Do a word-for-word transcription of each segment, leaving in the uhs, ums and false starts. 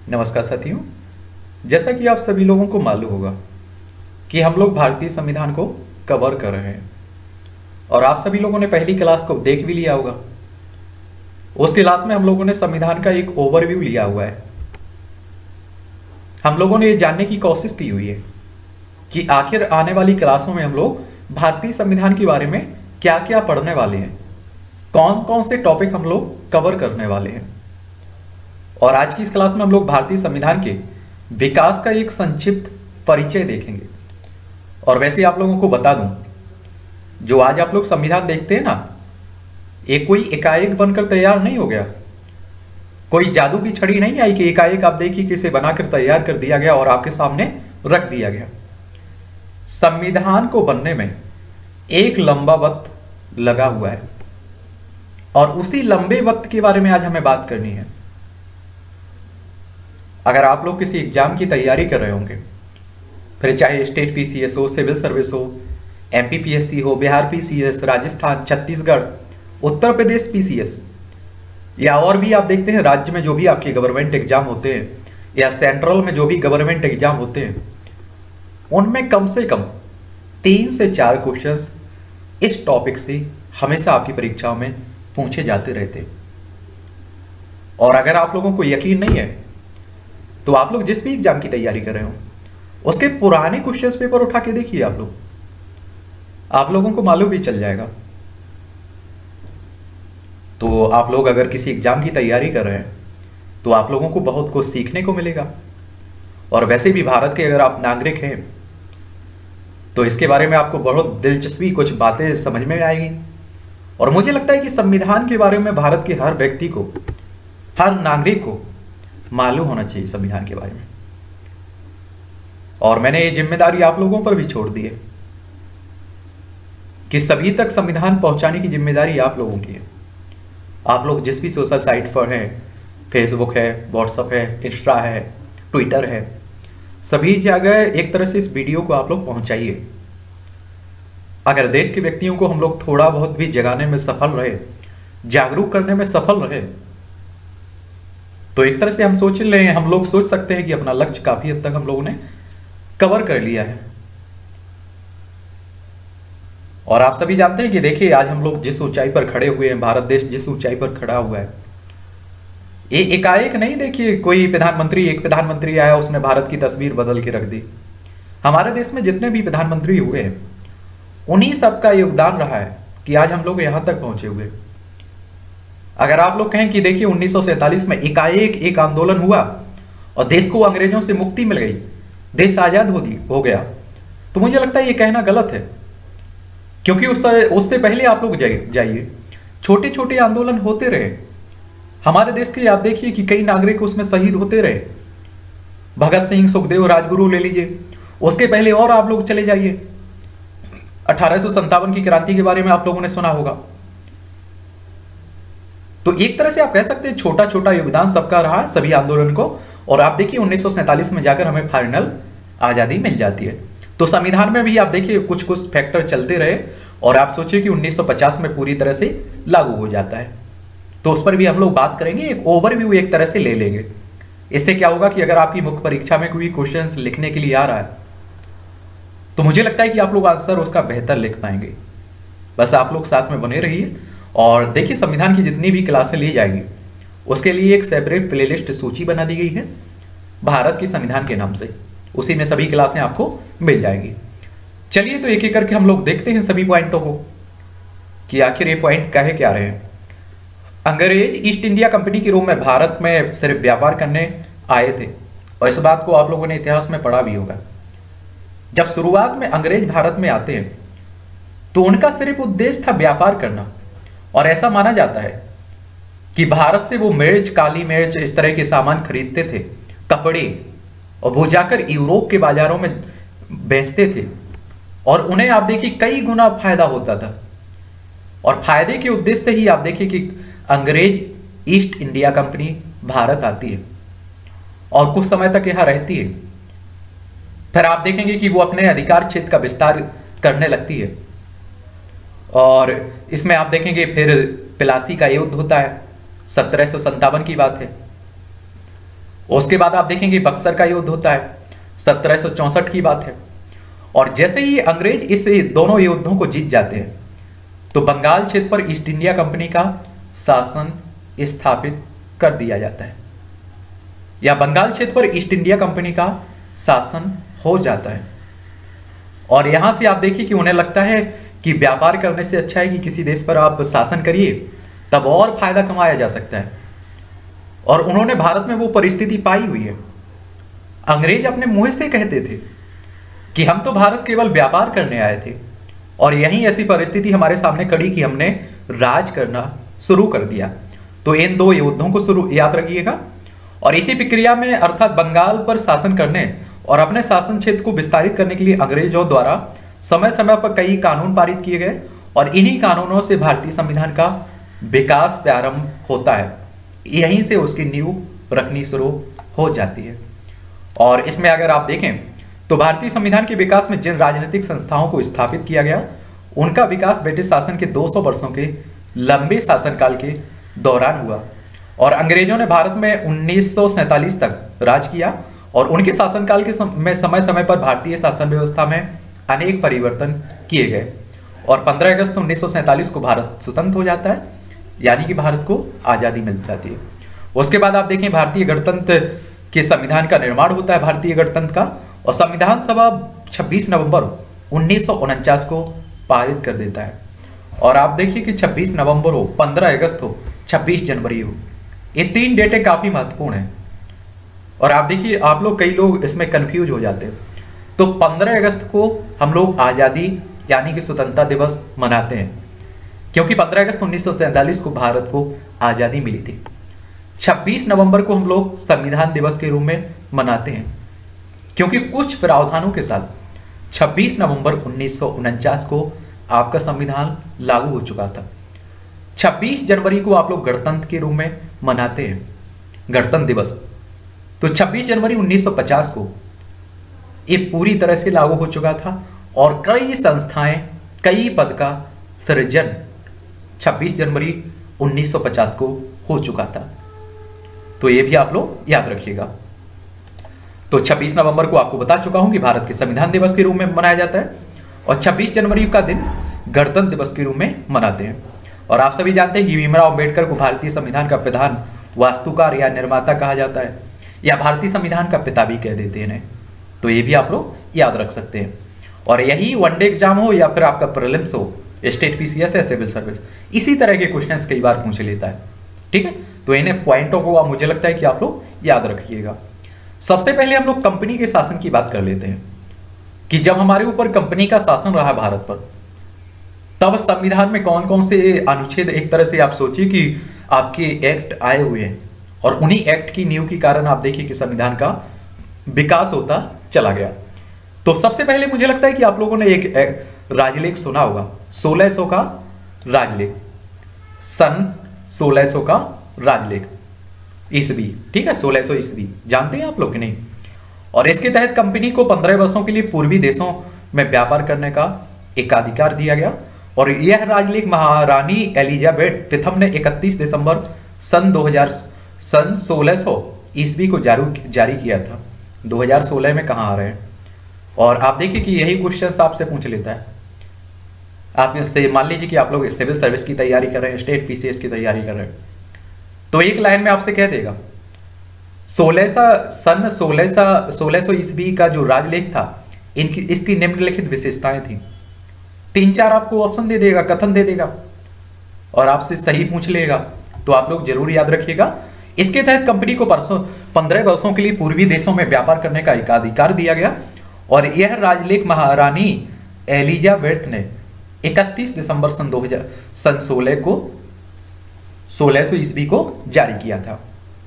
नमस्कार साथियों। जैसा कि आप सभी लोगों को मालूम होगा कि हम लोग भारतीय संविधान को कवर कर रहे हैं और आप सभी लोगों ने पहली क्लास को देख भी लिया होगा। उस क्लास में हम लोगों ने संविधान का एक ओवरव्यू लिया हुआ है। हम लोगों ने ये जानने की कोशिश की हुई है कि आखिर आने वाली क्लासों में हम लोग भारतीय संविधान के बारे में क्या क्या पढ़ने वाले हैं, कौन कौन से टॉपिक हम लोग कवर करने वाले हैं। और आज की इस क्लास में हम लोग भारतीय संविधान के विकास का एक संक्षिप्त परिचय देखेंगे। और वैसे आप लोगों को बता दूं, जो आज आप लोग संविधान देखते हैं ना, ये कोई एकाएक बनकर तैयार नहीं हो गया। कोई जादू की छड़ी नहीं आई कि एकाएक आप देखिए कि इसे बनाकर तैयार कर दिया गया और आपके सामने रख दिया गया। संविधान को बनने में एक लंबा वक्त लगा हुआ है और उसी लंबे वक्त के बारे में आज हमें बात करनी है। अगर आप लोग किसी एग्जाम की तैयारी कर रहे होंगे, फिर चाहे स्टेट पीसीएस हो, सिविल सर्विस हो, एमपी पीएससी हो, बिहार पीसीएस, राजस्थान, छत्तीसगढ़, उत्तर प्रदेश पीसीएस, या और भी आप देखते हैं राज्य में जो भी आपके गवर्नमेंट एग्जाम होते हैं या सेंट्रल में जो भी गवर्नमेंट एग्जाम होते हैं, उनमें कम से कम तीन से चार क्वेश्चंस इस टॉपिक से हमेशा आपकी परीक्षाओं में पूछे जाते रहते हैं। और अगर आप लोगों को यकीन नहीं है तो आप लोग जिस भी एग्जाम की तैयारी कर रहे हो उसके पुराने क्वेश्चंस पेपर उठा के देखिए। आप लोग आप लोगों को मालूम भी चल जाएगा। तो आप लोग अगर किसी एग्जाम की तैयारी कर रहे हैं तो आप लोगों को बहुत कुछ सीखने को मिलेगा। और वैसे भी भारत के अगर आप नागरिक हैं तो इसके बारे में आपको बहुत दिलचस्पी कुछ बातें समझ में आएगी। और मुझे लगता है कि संविधान के बारे में भारत के हर व्यक्ति को, हर नागरिक को मालूम होना चाहिए संविधान के बारे में। और मैंने ये जिम्मेदारी आप लोगों पर भी छोड़ दी है कि सभी तक संविधान पहुंचाने की जिम्मेदारी आप लोगों की है। आप लोग जिस भी सोशल साइट पर हैं, फेसबुक है, व्हाट्सएप है, इंस्टा है, ट्विटर है, सभी जगह एक तरह से इस वीडियो को आप लोग पहुंचाइए। अगर देश के व्यक्तियों को हम लोग थोड़ा बहुत भी जगाने में सफल रहे, जागरूक करने में सफल रहे, तो एक तरह से हम सोच ले हम लोग सोच सकते हैं कि अपना लक्ष्य काफी हद तक हम लोगों ने कवर कर लिया है। और आप सभी जानते हैं कि देखिए आज हम लोग जिस ऊंचाई पर खड़े हुए हैं, भारत देश जिस ऊंचाई पर खड़ा हुआ है, ये एकाएक नहीं। देखिए कोई प्रधानमंत्री, एक प्रधानमंत्री आया, उसने भारत की तस्वीर बदल के रख दी। हमारे देश में जितने भी प्रधानमंत्री हुए हैं उन्हीं सबका योगदान रहा है कि आज हम लोग यहां तक पहुंचे हुए। अगर आप लोग कहें कि देखिए उन्नीस सौ सैंतालीस में एकाएक एक आंदोलन हुआ और देश को अंग्रेजों से मुक्ति मिल गई, देश आजाद हो दी हो गया, तो मुझे लगता है ये कहना गलत है। क्योंकि उससे उससे पहले आप लोग जाइए, छोटे छोटे आंदोलन होते रहे हमारे देश के। आप देखिए कि कई नागरिक उसमें शहीद होते रहे। भगत सिंह, सुखदेव, राजगुरु ले लीजिए। उसके पहले और आप लोग चले जाइए, अठारह सौ संतावन की क्रांति के बारे में आप लोगों ने सुना होगा। तो एक तरह से आप कह सकते हैं छोटा छोटा योगदान सबका रहा सभी आंदोलन को। और आप देखिए उन्नीस सौ सैंतालीस में जाकर हमें फाइनल आजादी मिल जाती है। तो संविधान में भी आप देखिए कुछ कुछ फैक्टर चलते रहे और आप सोचिए कि उन्नीस सौ पचास में पूरी तरह से लागू हो जाता है। तो उस पर भी हम लोग बात करेंगे, एक ओवरव्यू एक तरह से ले लेंगे। इससे क्या होगा कि अगर आपकी मुख्य परीक्षा में कोई क्वेश्चन लिखने के लिए आ रहा है तो मुझे लगता है कि आप लोग आंसर उसका बेहतर लिख पाएंगे। बस आप लोग साथ में बने रहिए और देखिए संविधान की जितनी भी क्लासें ली जाएंगी उसके लिए एक सेपरेट प्लेलिस्ट सूची बना दी गई है भारत के संविधान के नाम से। उसी में सभी क्लासें आपको मिल जाएंगी। चलिए तो एक एक करके हम लोग देखते हैं सभी पॉइंटों को कि आखिर ये पॉइंट कहे क्या रहे हैं। अंग्रेज ईस्ट इंडिया कंपनी के रूप में भारत में सिर्फ व्यापार करने आए थे और इस बात को आप लोगों ने इतिहास में पढ़ा भी होगा। जब शुरुआत में अंग्रेज भारत में आते हैं तो उनका सिर्फ उद्देश्य था व्यापार करना। और ऐसा माना जाता है कि भारत से वो मिर्च, काली मिर्च, इस तरह के सामान खरीदते थे, कपड़े, और वो जाकर यूरोप के बाजारों में बेचते थे और उन्हें आप देखिए कई गुना फायदा होता था। और फायदे के उद्देश्य से ही आप देखिए कि अंग्रेज ईस्ट इंडिया कंपनी भारत आती है और कुछ समय तक यहां रहती है। फिर आप देखेंगे कि वो अपने अधिकार क्षेत्र का विस्तार करने लगती है और इसमें आप देखेंगे फिर प्लासी का युद्ध होता है, सत्रह सौ संतावन की बात है। उसके बाद आप देखेंगे बक्सर का युद्ध होता है, सत्रह सौ चौसठ की बात है। और जैसे ही अंग्रेज इस दोनों युद्धों को जीत जाते हैं तो बंगाल क्षेत्र पर ईस्ट इंडिया कंपनी का शासन स्थापित कर दिया जाता है, या बंगाल क्षेत्र पर ईस्ट इंडिया कंपनी का शासन हो जाता है। और यहां से आप देखिए कि उन्हें लगता है कि व्यापार करने से अच्छा है कि किसी देश पर आप शासन करिए, तब और फायदा कमाया जा सकता है। और उन्होंने भारत में वो परिस्थिति पाई हुई है। अंग्रेज अपने मुंह से कहते थे कि हम तो भारत केवल व्यापार करने आए थे, और यही ऐसी परिस्थिति हमारे सामने खड़ी कि हमने राज करना शुरू कर दिया। तो इन दो युद्धों को शुरू याद रखिएगा। और इसी प्रक्रिया में अर्थात बंगाल पर शासन करने और अपने शासन क्षेत्र को विस्तारित करने के लिए अंग्रेजों द्वारा समय समय पर कई कानून पारित किए गए, और इन्हीं कानूनों से भारतीय संविधान का विकास प्रारंभ होता है। यहीं से उसकी नींव रखनी शुरू हो जाती है। और इसमें अगर आप देखें तो भारतीय संविधान के विकास में जिन राजनीतिक संस्थाओं को स्थापित किया गया, उनका विकास ब्रिटिश शासन के दो सौ वर्षों के लंबे शासनकाल के दौरान हुआ। और अंग्रेजों ने भारत में उन्नीस सौ सैंतालीस तक राज किया, और उनके शासनकाल के सम, में समय समय पर भारतीय शासन व्यवस्था में अनेक परिवर्तन किए गए। और पंद्रह अगस्त उन्नीस सौ सैंतालीस को भारत स्वतंत्र हो जाता है, यानी कि भारत को आज़ादी मिल जाती है। उसके बाद आप देखें भारतीय गणतंत्र के संविधान का निर्माण होता है, भारतीय गणतंत्र का, और संविधान सभा छब्बीस नवंबर उन्नीस सौ उनचास को पारित कर देता है। और आप देखिए कि छब्बीस नवंबर हो, पंद्रह अगस्त हो, छब्बीस जनवरी हो, ये तीन डेटें काफी महत्वपूर्ण हैं। और आप देखिए, आप लोग कई लोग इसमें कंफ्यूज हो जाते हैं। तो पंद्रह अगस्त को हम लोग आज़ादी यानी कि स्वतंत्रता दिवस मनाते हैं, क्योंकि पंद्रह अगस्त उन्नीस सौ सैंतालीस को भारत को आज़ादी मिली थी। छब्बीस नवंबर को हम लोग संविधान दिवस के रूप में मनाते हैं, क्योंकि कुछ प्रावधानों के साथ छब्बीस नवंबर उन्नीस सौ उनचास को आपका संविधान लागू हो चुका था। छब्बीस जनवरी को आप लोग गणतंत्र के रूप में मनाते हैं, गणतंत्र दिवस। तो छब्बीस जनवरी उन्नीस सौ पचास को ये पूरी तरह से लागू हो चुका था, और कई संस्थाएं, कई पद का सृजन छब्बीस जनवरी उन्नीस सौ पचास को हो चुका था। तो ये भी आप लोग याद रखिएगा। तो छब्बीस नवंबर को आपको बता चुका हूं कि भारत के संविधान दिवस के रूप में मनाया जाता है, और छब्बीस जनवरी का दिन गणतंत्र दिवस के रूप में मनाते हैं। और आप सभी जानते हैं कि भीमराव अम्बेडकर को भारतीय संविधान का प्रधान वास्तुकार या निर्माता कहा जाता है, या भारतीय संविधान का पिता भी कह देते हैं। तो ये भी आप लोग याद रख सकते हैं। और यही वनडे एग्जाम हो या फिर आपका प्रीलिम्स हो, स्टेट पीसीएस या सिविल सर्विस, इसी तरह के क्वेश्चंस कई बार पूछ लेता है। ठीक है, तो इन्हें पॉइंटों को मुझे लगता है कि आप लोग याद रखिएगा। सबसे पहले हम लोग कंपनी के शासन की बात कर लेते हैं कि जब हमारे ऊपर कंपनी का शासन रहा भारत पर, तब संविधान में कौन कौन से अनुच्छेद, एक तरह से आप सोचिए कि आपके एक्ट आए हुए हैं, और उन्हीं एक्ट की नींव के कारण आप देखिए कि संविधान का विकास होता चला गया। तो सबसे पहले मुझे लगता है कि आप लोगों ने एक, एक राजलेख सुना होगा, सोलह सौ का राजलेख, सन सोलह सौ का राजलेख ईस्वी। ठीक है, सोलह सौ ईस्वी, जानते हैं आप लोग कि नहीं? और इसके तहत कंपनी को पंद्रह वर्षों के लिए पूर्वी देशों में व्यापार करने का एकाधिकार दिया गया। और यह राजलेख महारानी एलिजाबेथ प्रथम ने इकतीस दिसंबर सन दो हज़ार सन सोलह सौ ईस्वी को जारी जारी किया था। दो हज़ार सोलह में कहाँ आ रहे हैं? और आप देखिए कि यही क्वेश्चन आपसे पूछ लेता है। आप इससे मान लीजिए कि आप लोग सिविल सर्विस की तैयारी कर रहे हैं, स्टेट पीसीएस की तैयारी कर रहे हैं, तो एक लाइन में आपसे कह देगा सोलह सा सन सोलह सा सोलह सौ ईस्वी का जो राजलेख था, इनकी इसकी निम्नलिखित विशेषताएं थी। तीन चार आपको ऑप्शन दे देगा, कथन दे देगा, और आपसे सही पूछ लेगा। तो आप लोग जरूर याद रखिएगा। इसके तहत कंपनी को परसों पंद्रह वर्षों के लिए पूर्वी देशों में व्यापार करने का एकाधिकार दिया गया। और यह राजलेख महारानी एलिजाबेथ ने इकतीस दिसंबर सन दो हज़ार सन सोलह को सोलह सौ ईस्वी को जारी किया था।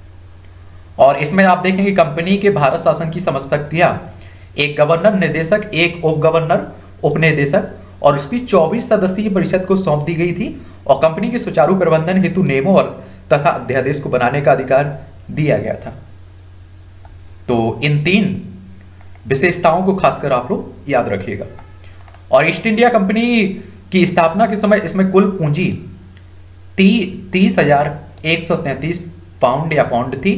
और इसमें आप देखेंगे कंपनी के भारत शासन की समस्त शक्तियां एक गवर्नर, निदेशक, एक उप गवर्नर, उपनिदेशक और उसकी चौबीस सदस्यीय परिषद को सौंप दी गई थी। और कंपनी के सुचारू प्रबंधन हेतु नियमों और तथा अध्यादेश को बनाने का अधिकार दिया गया था। तो इन तीन विशेषताओं को खासकर आप लोग याद रखिएगा। और ईस्ट इंडिया कंपनी की स्थापना के समय इसमें कुल पूंजी ती, तीस हजार एक सौ तैंतीस पाउंड या पाउंड थी।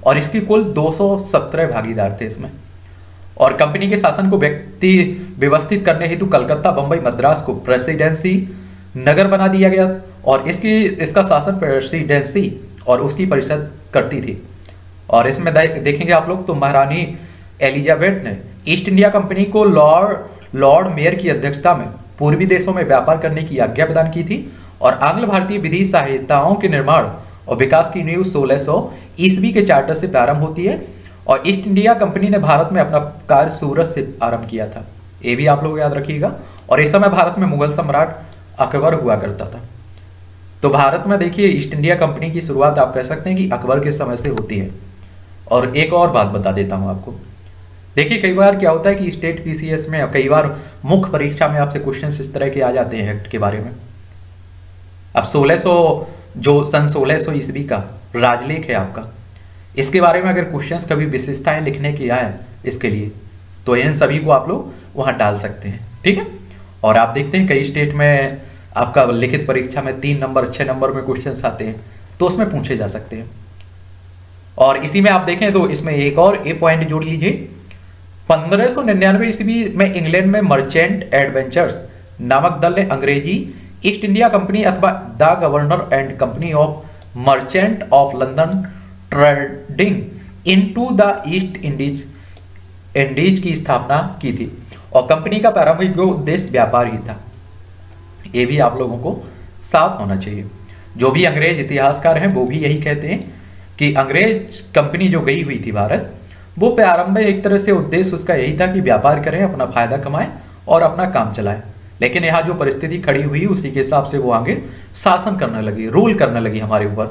और इसकी कुल दो सौ सत्रह भागीदार थे इसमें। और कंपनी के शासन को व्यक्ति व्यवस्थित करने हेतु कलकत्ता, बंबई, मद्रास को प्रेसिडेंसी नगर बना दिया गया और इसकी इसका शासन प्रेसिडेंसी और उसकी परिषद करती थी। और इसमें देखेंगे आप लोग तो महारानी एलिजाबेथ ने ईस्ट इंडिया कंपनी को लॉर्ड लॉर्ड मेयर की अध्यक्षता में पूर्वी देशों में व्यापार करने की आज्ञा प्रदान की थी और आंग्ल भारतीय विधि संहिताओं के निर्माण और विकास की नींव सोलह सौ ईस्वी के चार्टर से प्रारंभ होती है। और ईस्ट इंडिया कंपनी ने भारत में अपना कार्य सूरत से आरंभ किया था, ये भी आप लोग याद रखिएगा। और इस समय भारत में मुगल सम्राट अकबर हुआ करता था। तो भारत में देखिए ईस्ट इंडिया कंपनी की शुरुआत आप कह सकते हैं कि अकबर के समय से होती है। और एक और बात बता देता हूं आपको, देखिए कई बार क्या होता है कि स्टेट पीसीएस में कई बार मुख्य परीक्षा में आपसे क्वेश्चन इस तरह के आ जाते हैं एक्ट के बारे में। अब सोलह सौ जो सन सोलह सौ ईस्वी का राजलेख है आपका, इसके बारे में अगर क्वेश्चंस कभी विशेषताएं लिखने की आए इसके लिए तो इन सभी को आप लोग वहां डाल सकते हैं, ठीक है। और आप देखते हैं कई स्टेट में आपका लिखित परीक्षा में तीन नंबर छह नंबर में क्वेश्चंस आते हैं तो उसमें पूछे जा सकते हैं। और इसी में आप देखें तो इसमें एक और ए पॉइंट जोड़ लीजिए, पंद्रह सौ निन्यानवे ईस्वी में इंग्लैंड में मर्चेंट एडवेंचर्स नामक दल ने अंग्रेजी ईस्ट इंडिया कंपनी अथवा the governor and company of merchant of London trading into the East Indies Indies की स्थापना की थी। और कंपनी का प्रारंभिक उद्देश्य व्यापार ही था, ये भी आप लोगों को साफ होना चाहिए। जो भी अंग्रेज इतिहासकार हैं वो भी यही कहते हैं कि अंग्रेज कंपनी जो गई हुई थी भारत, वो प्रारंभ में एक तरह से उद्देश्य उसका यही था कि व्यापार करें, अपना फायदा कमाएं और अपना काम चलाएं। लेकिन यहाँ जो परिस्थिति खड़ी हुई उसी के हिसाब से वो आगे शासन करने लगी, रूल करने लगी हमारे ऊपर।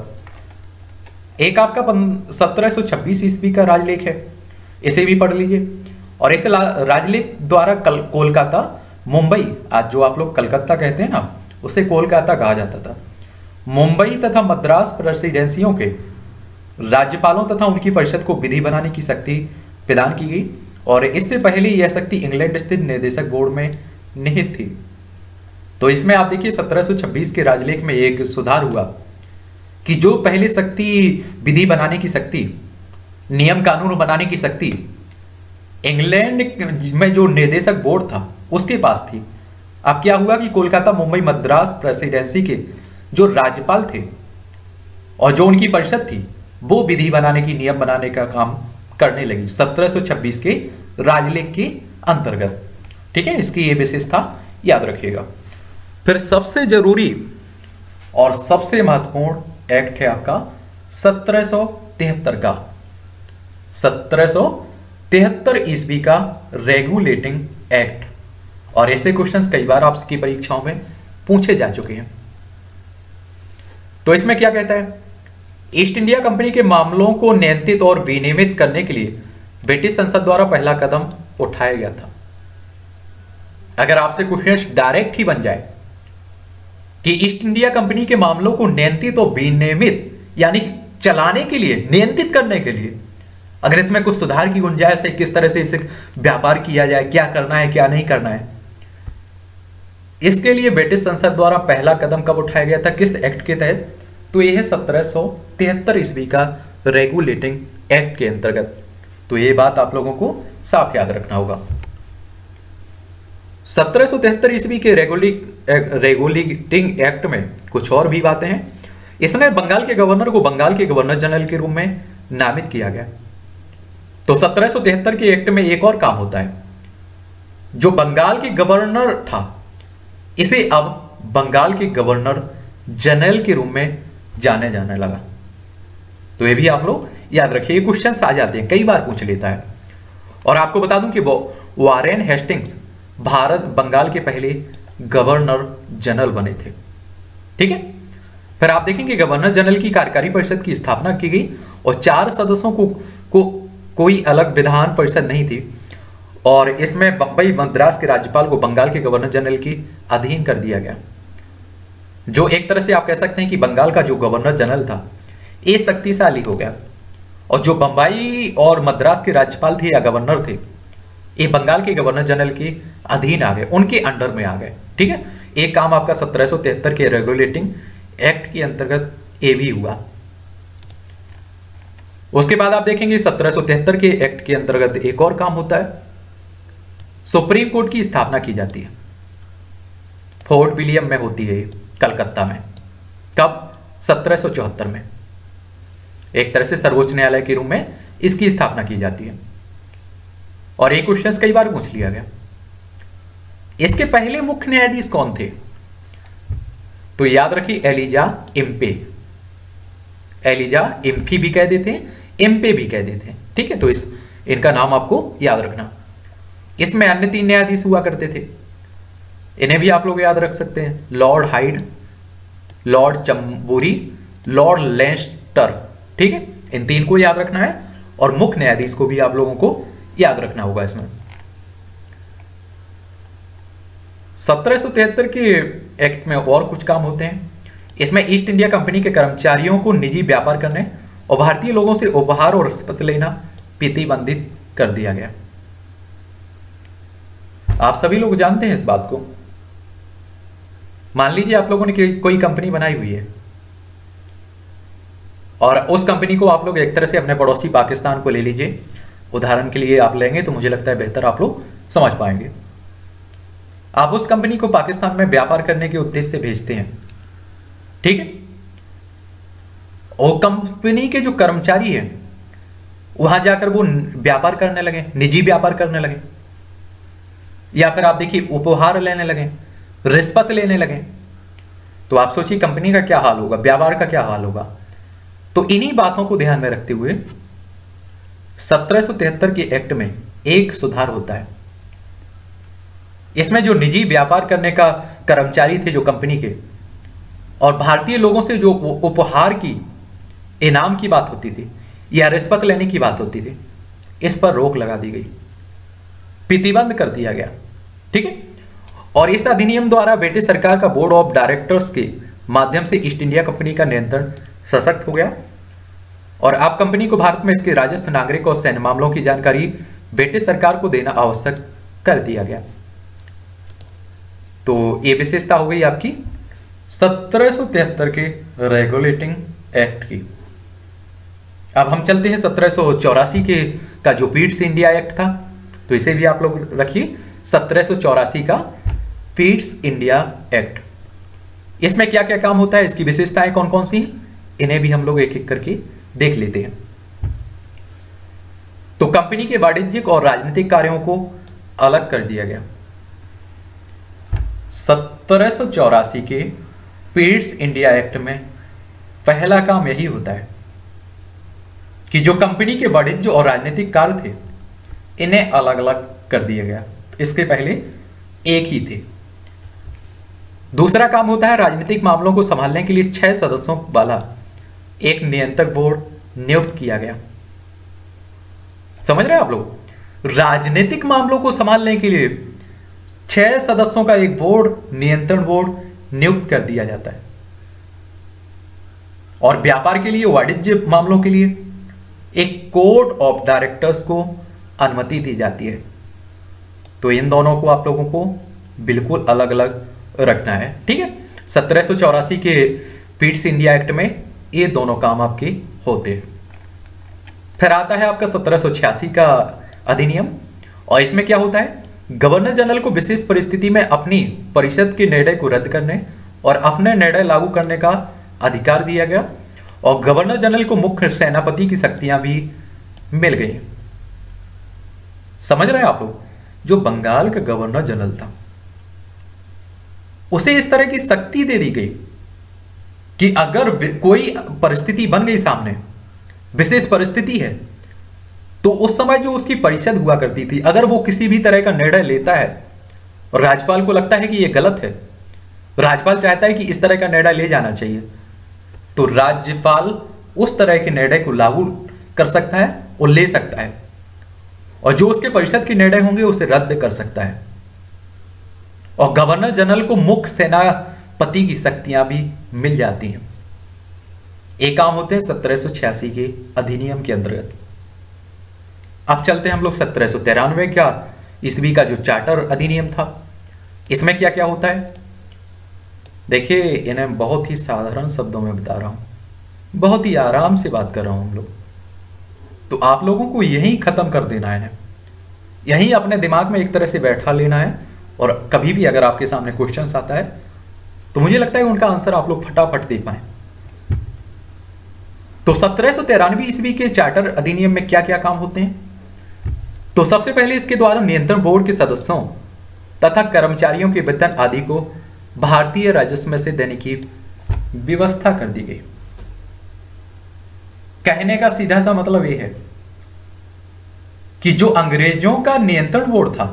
एक आपका सत्रह सौ छब्बीस ईस्वी का राजलेख है, इसे भी पढ़ लीजिए। और इसे राजलेख द्वारा कल कोलकाता, मुंबई, आज जो आप लोग कलकत्ता कहते हैं ना, उसे कोलकाता कहा जाता था। मुंबई तथा मद्रास प्रेसिडेंसियों के राज्यपालों तथा उनकी परिषद को विधि बनाने की शक्ति प्रदान की गई और इससे पहले यह शक्ति इंग्लैंड स्थित निर्देशक बोर्ड में निहित थी। तो इसमें आप देखिए सत्रह सौ छब्बीस के राजलेख में एक सुधार हुआ कि जो पहले शक्ति विधि बनाने की शक्ति, नियम कानून बनाने की शक्ति इंग्लैंड में जो निर्देशक बोर्ड था उसके पास थी। अब क्या हुआ कि कोलकाता, मुंबई, मद्रास प्रेसिडेंसी के जो राज्यपाल थे और जो उनकी परिषद थी वो विधि बनाने की, नियम बनाने का काम करने लगी सत्रह सौ छब्बीस के राजलेख के अंतर्गत, ठीक है। इसकी ये विशेषता याद रखिएगा। फिर सबसे जरूरी और सबसे महत्वपूर्ण एक्ट है आपका सत्रह सौ तिहत्तर का सत्रह सौ तिहत्तर ईस्वी का रेगुलेटिंग एक्ट। और ऐसे क्वेश्चंस कई बार आपकी परीक्षाओं में पूछे जा चुके हैं। तो इसमें क्या कहता है, ईस्ट इंडिया कंपनी के मामलों को नियंत्रित और विनियमित करने के लिए ब्रिटिश संसद द्वारा पहला कदम उठाया गया था। अगर आपसे क्वेश्चन डायरेक्ट ही बन जाए कि ईस्ट इंडिया कंपनी के मामलों को नियंत्रित और विनियमित यानी चलाने के लिए, नियंत्रित करने के लिए अगर इसमें कुछ सुधार की गुंजाइश है, किस तरह से इसे व्यापार किया जाए, क्या करना है क्या नहीं करना है, इसके लिए ब्रिटिश संसद द्वारा पहला कदम कब उठाया गया था, किस एक्ट के तहत, तो यह है सत्रह सौ तिहत्तर ईस्वी का रेगुलेटिंग एक्ट के अंतर्गत। तो ये बात आप लोगों को साफ याद रखना होगा। सत्रह सौ तिहत्तर ईस्वी के रेगुलेटिंग एक्ट में कुछ और भी बातें हैं। इसने बंगाल के गवर्नर को बंगाल के गवर्नर जनरल के रूप में नामित किया गया। तो सत्रह सौ तिहत्तर के एक्ट में एक और काम होता है, जो बंगाल के गवर्नर था इसे अब बंगाल के गवर्नर जनरल के रूप में जाने जाने लगा। तो ये भी आप लोग याद रखिए, क्वेश्चन आ जाते हैं, कई बार पूछ लेता है। और आपको बता दूं कि वो वारेन हेस्टिंग्स भारत बंगाल के पहले गवर्नर जनरल बने थे, ठीक है। फिर आप देखेंगे गवर्नर जनरल की कार्यकारी परिषद की स्थापना की गई और चार सदस्यों को, को कोई अलग विधान परिषद नहीं थी और इसमें बंबई मद्रास के राज्यपाल को बंगाल के गवर्नर जनरल की अधीन कर दिया गया। जो एक तरह से आप कह सकते हैं कि बंगाल का जो गवर्नर जनरल था ये शक्तिशाली हो गया और जो बंबई और मद्रास के राज्यपाल थे या गवर्नर थे ये बंगाल के गवर्नर जनरल के अधीन आ गए, उनके अंडर में आ गए, ठीक है। एक काम आपका सत्रह सौ तिहत्तर के रेगुलेटिंग एक्ट के अंतर्गत ये भी हुआ। उसके बाद आप देखेंगे सत्रह सौ तिहत्तर के एक्ट के अंतर्गत एक और काम होता है, सुप्रीम कोर्ट की स्थापना की जाती है। फोर्ट विलियम में होती है, कलकत्ता में। कब? सत्रह सौ चौहत्तर में। एक तरह से सर्वोच्च न्यायालय के रूप में इसकी स्थापना की जाती है। और एक क्वेश्चन कई बार पूछ लिया गया, इसके पहले मुख्य न्यायाधीश कौन थे? तो याद रखिए एलिजा इम्पे। एलिजा इम्फी भी कह देते हैं, इम्पे भी कह देते हैं, ठीक है। तो इस इनका नाम आपको याद रखना। इसमें अन्य तीन न्यायाधीश हुआ करते थे, इन्हें भी आप लोग याद रख सकते हैं, लॉर्ड हाइड, लॉर्ड चम्बूरी, लॉर्ड लेंस्टर, ठीक है। इन तीन को याद रखना है और मुख्य न्यायाधीश को भी आप लोगों को याद रखना होगा। इसमें सत्रह सौ तिहत्तर के एक्ट में और कुछ काम होते हैं। इसमें ईस्ट इंडिया कंपनी के कर्मचारियों को निजी व्यापार करने और भारतीय लोगों से उपहार और रिश्वत लेना प्रतिबंधित कर दिया गया। आप सभी लोग जानते हैं इस बात को। मान लीजिए आप लोगों ने कोई कंपनी बनाई हुई है और उस कंपनी को आप लोग एक तरह से अपने पड़ोसी पाकिस्तान को ले लीजिए, उदाहरण के लिए आप लेंगे तो मुझे लगता है बेहतर आप लोग समझ पाएंगे। आप उस कंपनी को पाकिस्तान में व्यापार करने के उद्देश्य से भेजते हैं, ठीक है। और कंपनी के जो कर्मचारी हैं वहां जाकर वो व्यापार करने लगे, निजी व्यापार करने लगे, या फिर आप देखिए उपहार लेने लगे, रिश्वत लेने लगे, तो आप सोचिए कंपनी का क्या हाल होगा, व्यापार का क्या हाल होगा। तो इन्हीं बातों को ध्यान में रखते हुए सत्रह सौ तिहत्तर के एक्ट में एक सुधार होता है। इसमें जो निजी व्यापार करने का कर्मचारी थे जो कंपनी के, और भारतीय लोगों से जो उपहार की, इनाम की बात होती थी या रिश्वत लेने की बात होती थी, इस पर रोक लगा दी गई, प्रतिबंध कर दिया गया, ठीक है। और इस अधिनियम द्वारा ब्रिटिश सरकार का बोर्ड ऑफ डायरेक्टर्स के माध्यम से ईस्ट इंडिया कंपनी का नियंत्रण सशक्त हो गया और अब कंपनी को भारत में इसके राजस्व, नागरिक और सैन्य मामलों की जानकारी ब्रिटिश सरकार को देना आवश्यक कर दिया गया। तो ये विशेषता हो गई आपकी सत्रह सौ तिहत्तर के रेगुलेटिंग एक्ट की। अब हम चलते हैं सत्रह सौ चौरासी के का जो पीट्स इंडिया एक्ट था, तो इसे भी आप लोग रखिए, सत्रह सौ चौरासी का पीट्स इंडिया एक्ट। इसमें क्या क्या काम होता है, इसकी विशेषताएं कौन कौन सी हैं, इन्हें भी हम लोग एक एक करके देख लेते हैं। तो कंपनी के वाणिज्यिक और राजनीतिक कार्यों को अलग कर दिया गया। सत्रह सौ चौरासी के पीट्स इंडिया एक्ट में पहला काम यही होता है कि जो कंपनी के वाणिज्य और राजनीतिक कार्य थे इन्हें अलग अलग कर दिया गया, इसके पहले एक ही थे। दूसरा काम होता है राजनीतिक मामलों को संभालने के लिए छह सदस्यों वाला एक नियंत्रक बोर्ड नियुक्त किया गया। समझ रहे हैं आप लोग, राजनीतिक मामलों को संभालने के लिए छह सदस्यों का एक बोर्ड, नियंत्रण बोर्ड नियुक्त कर दिया जाता है। और व्यापार के लिए, वाणिज्य मामलों के लिए एक कोर्ट ऑफ डायरेक्टर्स को अनुमति दी जाती है। तो इन दोनों को आप लोगों को बिल्कुल अलग अलग रखना है, ठीक है। सत्रह सौ चौरासी के पीट्स इंडिया एक्ट में ये दोनों काम आपके होते हैं। फिर आता है आपका सत्रह सौ छियासी का अधिनियम, और इसमें क्या होता है, गवर्नर जनरल को विशेष परिस्थिति में अपनी परिषद के निर्णय को रद्द करने और अपने निर्णय लागू करने का अधिकार दिया गया, और गवर्नर जनरल को मुख्य सेनापति की शक्तियां भी मिल गई। समझ रहे हैं आप लोग, जो बंगाल का गवर्नर जनरल था उसे इस तरह की शक्ति दे दी गई कि अगर कोई परिस्थिति बन गई सामने, विशेष परिस्थिति है, तो उस समय जो उसकी परिषद हुआ करती थी, अगर वो किसी भी तरह का निर्णय लेता है और राज्यपाल को लगता है कि ये गलत है, राज्यपाल चाहता है कि इस तरह का निर्णय ले जाना चाहिए, तो राज्यपाल उस तरह के निर्णय को लागू कर सकता है और ले सकता है, और जो उसके परिषद के निर्णय होंगे उसे रद्द कर सकता है। और गवर्नर जनरल को मुख्य सेनापति की शक्तियां भी मिल जाती हैं। एक काम होते हैं सत्रह सौ छियासी के अधिनियम के अंतर्गत। अब चलते हैं हम लोग सत्रह सौ तिरानवे का ईस्वी का जो चार्टर अधिनियम था, इसमें क्या क्या होता है देखिए, इन्हें बहुत ही साधारण शब्दों में बता रहा हूं, बहुत ही आराम से बात कर रहा हूं हम लोग। तो आप लोगों को यही खत्म कर देना है, यही अपने दिमाग में एक तरह से बैठा लेना है। और कभी भी अगर आपके सामने क्वेश्चंस आता है तो मुझे लगता है उनका आंसर आप लोग फटाफट दे पाए। तो सत्रह सौ तिरानवे ईस्वी के चार्टर अधिनियम में क्या क्या काम होते हैं? तो सबसे पहले इसके द्वारा नियंत्रण बोर्ड के सदस्यों तथा कर्मचारियों के वेतन आदि को भारतीय राजस्व में से देने की व्यवस्था कर दी गई। कहने का सीधा सा मतलब यह है कि जो अंग्रेजों का नियंत्रण बोर्ड था,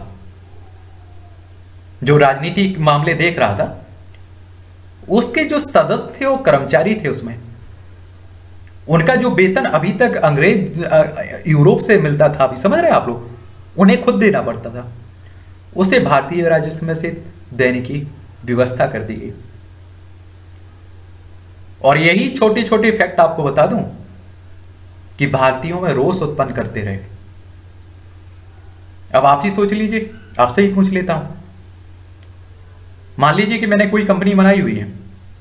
जो राजनीतिक मामले देख रहा था, उसके जो सदस्य थे वो कर्मचारी थे, उसमें उनका जो वेतन अभी तक अंग्रेज यूरोप से मिलता था, अभी समझ रहे हैं आप लोग, उन्हें खुद देना पड़ता था, उसे भारतीय राजस्व में से देने की व्यवस्था कर दी गई। और यही छोटे छोटे फैक्ट आपको बता दूं कि भारतीयों में रोष उत्पन्न करते रहे। अब आप ही सोच लीजिए, आपसे ही पूछ लेता हूं, मान लीजिए कि मैंने कोई कंपनी बनाई हुई है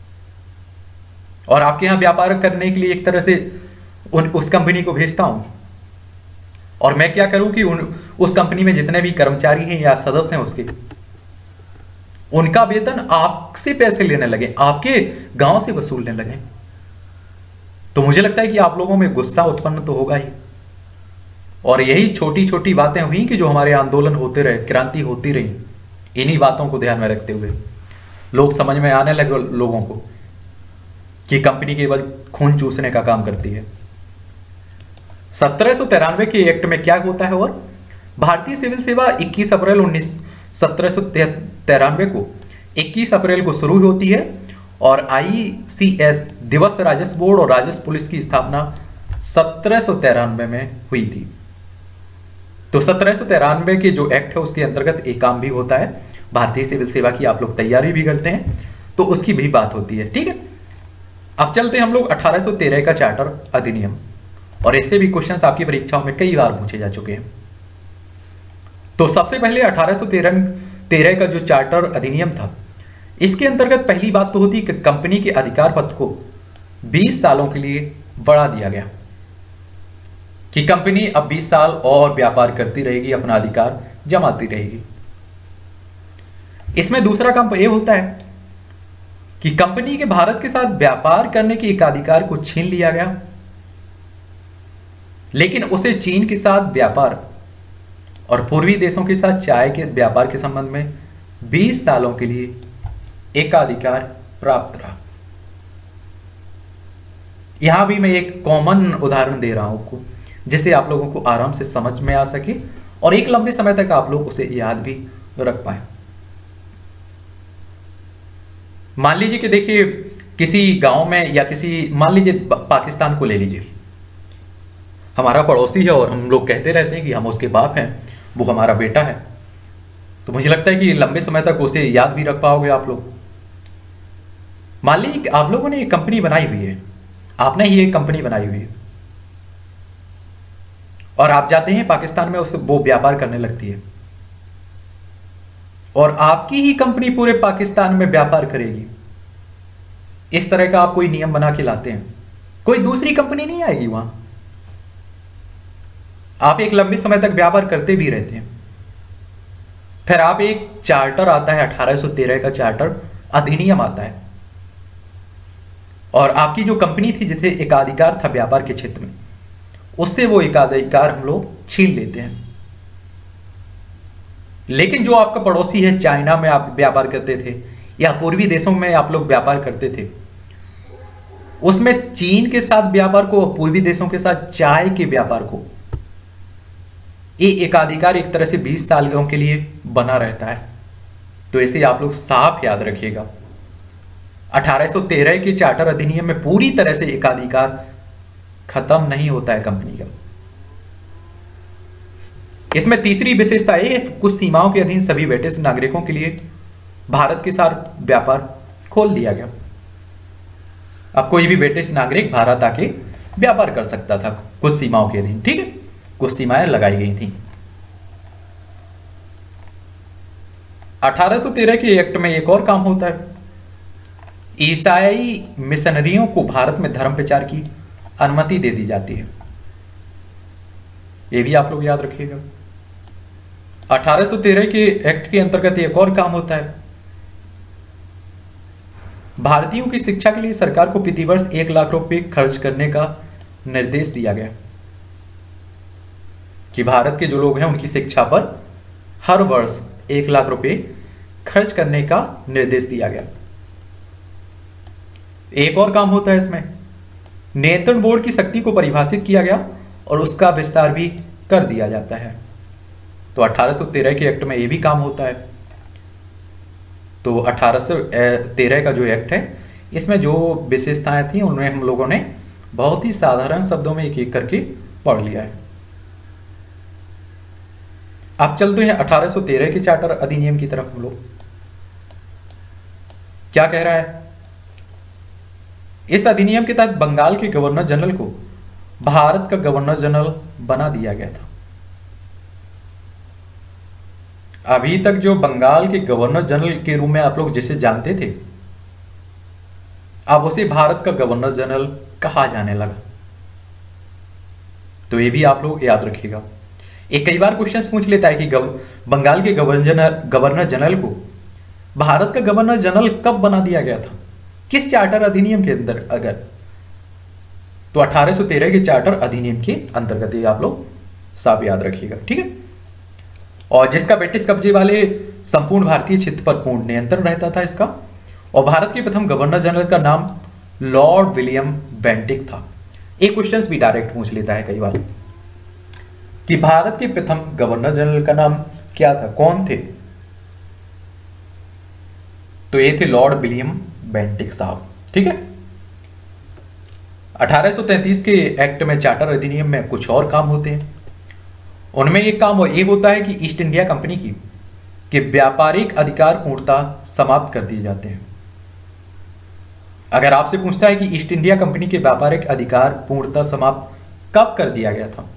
और आपके यहां व्यापार करने के लिए एक तरह से उन उस कंपनी को भेजता हूं, और मैं क्या करूं कि उन उस कंपनी में जितने भी कर्मचारी हैं या सदस्य हैं उसके, उनका वेतन आपसे पैसे लेने लगे, आपके गांव से वसूलने लगे, तो मुझे लगता है कि आप लोगों में गुस्सा उत्पन्न तो होगा ही। और यही छोटी छोटी बातें हुई कि जो हमारे आंदोलन होते रहे, क्रांति होती रही, इन्हीं बातों को ध्यान में रखते हुए लोग समझ में आने लगे लोगों को कि कंपनी केवल खून चूसने का काम करती है। सत्रह सौ तिरानवे के एक्ट में क्या होता है? और भारतीय सिविल सेवा इक्कीस अप्रैल उन्नीस सत्रह सौ तिरानवे को इक्कीस अप्रैल को शुरू होती है और आईसीएस दिवस राजस्व बोर्ड और राजस्व पुलिस की स्थापना सत्रह सौ तिरानवे में हुई थी। तो सत्रह सौ तिरानवे के जो एक्ट है उसके अंतर्गत एक काम भी होता है, भारतीय सिविल सेवा की आप लोग तैयारी भी करते हैं, तो उसकी भी बात होती है। ठीक है, अब चलते हैं हम लोग अठारह सौ तेरह का चार्टर अधिनियम, और ऐसे भी क्वेश्चंस आपकी परीक्षाओं में कई बार पूछे जा चुके हैं। तो सबसे पहले अठारह सौ तेरह का जो चार्टर अधिनियम था, इसके अंतर्गत पहली बात तो होती है कि कंपनी के अधिकार पत्र को बीस सालों के लिए बढ़ा दिया गया, कि कंपनी अब बीस साल और व्यापार करती रहेगी, अपना अधिकार जमाती रहेगी। इसमें दूसरा काम यह होता है कि कंपनी के भारत के साथ व्यापार करने के एकाधिकार को छीन लिया गया, लेकिन उसे चीन के साथ व्यापार और पूर्वी देशों के साथ चाय के व्यापार के संबंध में बीस सालों के लिए एकाधिकार प्राप्त रहा। यहां भी मैं एक कॉमन उदाहरण दे रहा हूं आपको, जिसे आप लोगों को आराम से समझ में आ सके और एक लंबे समय तक आप लोग उसे याद भी रख पाए। मान लीजिए कि देखिए किसी गांव में या किसी, मान लीजिए पाकिस्तान को ले लीजिए, हमारा पड़ोसी है और हम लोग कहते रहते हैं कि हम उसके बाप हैं, वो हमारा बेटा है, तो मुझे लगता है कि लंबे समय तक उसे याद भी रख पाओगे आप लोग। मान लीजिए आप लोगों ने एक कंपनी बनाई हुई है, आपने ही एक कंपनी बनाई हुई है और आप जाते हैं पाकिस्तान में, उससे वो व्यापार करने लगती है और आपकी ही कंपनी पूरे पाकिस्तान में व्यापार करेगी। इस तरह का आप कोई नियम बना के लाते हैं, कोई दूसरी कंपनी नहीं आएगी वहां, आप एक लंबे समय तक व्यापार करते भी रहते हैं। फिर आप एक चार्टर आता है, अठारह सौ तेरह का चार्टर अधिनियम आता है, और आपकी जो कंपनी थी जिसे एकाधिकार था व्यापार के क्षेत्र में, उससे वो एकाधिकार हम लोग छीन लेते हैं। लेकिन जो आपका पड़ोसी है, चाइना में आप व्यापार करते थे या पूर्वी देशों में आप लोग व्यापार करते थे, उसमें चीन के साथ व्यापार को, पूर्वी देशों के साथ चाय के व्यापार को, ये एकाधिकार एक तरह से बीस सालों के लिए बना रहता है। तो इसे आप लोग साफ याद रखिएगा, अठारह सौ तेरह के चार्टर अधिनियम में पूरी तरह से एकाधिकार खत्म नहीं होता है कंपनी का। इसमें तीसरी विशेषता है, कुछ सीमाओं के अधीन सभी ब्रिटिश नागरिकों के लिए भारत के साथ व्यापार खोल दिया गया। अब कोई भी ब्रिटिश नागरिक भारत आके व्यापार कर सकता था कुछ सीमाओं के अधीन। ठीक है, कुछ सीमाएं लगाई गई थी। अठारह सौ तेरह के एक्ट में एक और काम होता है, ईसाई मिशनरियों को भारत में धर्म प्रचार की अनुमति दे दी जाती है। ये भी आप लोग याद रखिएगा। अठारह सौ तेरह के एक्ट के अंतर्गत एक और काम होता है, भारतीयों की शिक्षा के लिए सरकार को प्रतिवर्ष एक लाख रुपए खर्च करने का निर्देश दिया गया, कि भारत के जो लोग हैं उनकी शिक्षा पर हर वर्ष एक लाख रुपए खर्च करने का निर्देश दिया गया। एक और काम होता है इसमें, नियंत्रण बोर्ड की शक्ति को परिभाषित किया गया और उसका विस्तार भी कर दिया जाता है। तो अठारह सौ तेरह के एक्ट में ये भी काम होता है। तो अठारह सौ तेरह का जो एक्ट है इसमें जो विशेषताएं थी उनमें हम लोगों ने बहुत ही साधारण शब्दों में एक एक करके पढ़ लिया है। अब चलते हैं अठारह सौ तेरह के चार्टर अधिनियम की तरफ। हम लोग क्या कह रहा है, इस अधिनियम के तहत बंगाल के गवर्नर जनरल को भारत का गवर्नर जनरल बना दिया गया था। अभी तक जो बंगाल के गवर्नर जनरल के रूप में आप लोग जिसे जानते थे, अब उसे भारत का गवर्नर जनरल कहा जाने लगा। तो ये भी आप लोग याद रखिएगा। एक कई बार क्वेश्चन पूछ लेता है कि बंगाल के गवर्नर गवर्नर जनरल को भारत का गवर्नर जनरल कब बना दिया गया था, किस चार्टर अधिनियम के अंदर। अगर तो अठारह सौ तेरह के चार्टर अधिनियम के अंतर्गत ये आप लोग साफ याद रखिएगा, ठीक है। और जिसका ब्रिटिश कब्जे वाले संपूर्ण भारतीय क्षेत्र पर पूर्ण नियंत्रण रहता था इसका। और भारत के प्रथम गवर्नर जनरल का नाम लॉर्ड विलियम बेंटिक था। एक क्वेश्चन भी डायरेक्ट पूछ लेता है कई बार कि भारत के प्रथम गवर्नर जनरल का नाम क्या था, कौन थे। तो ये थे लॉर्ड विलियम बेंटिक साहब, ठीक है। अठारह सौ तैंतीस के एक्ट में चार्टर अधिनियम में कुछ और काम होते हैं। उनमें एक काम एक होता है कि ईस्ट इंडिया कंपनी की के व्यापारिक अधिकार पूर्णतः समाप्त कर दिए जाते हैं। अगर आपसे पूछता है कि ईस्ट इंडिया कंपनी के व्यापारिक अधिकार पूर्णतः समाप्त कब कर दिया गया था,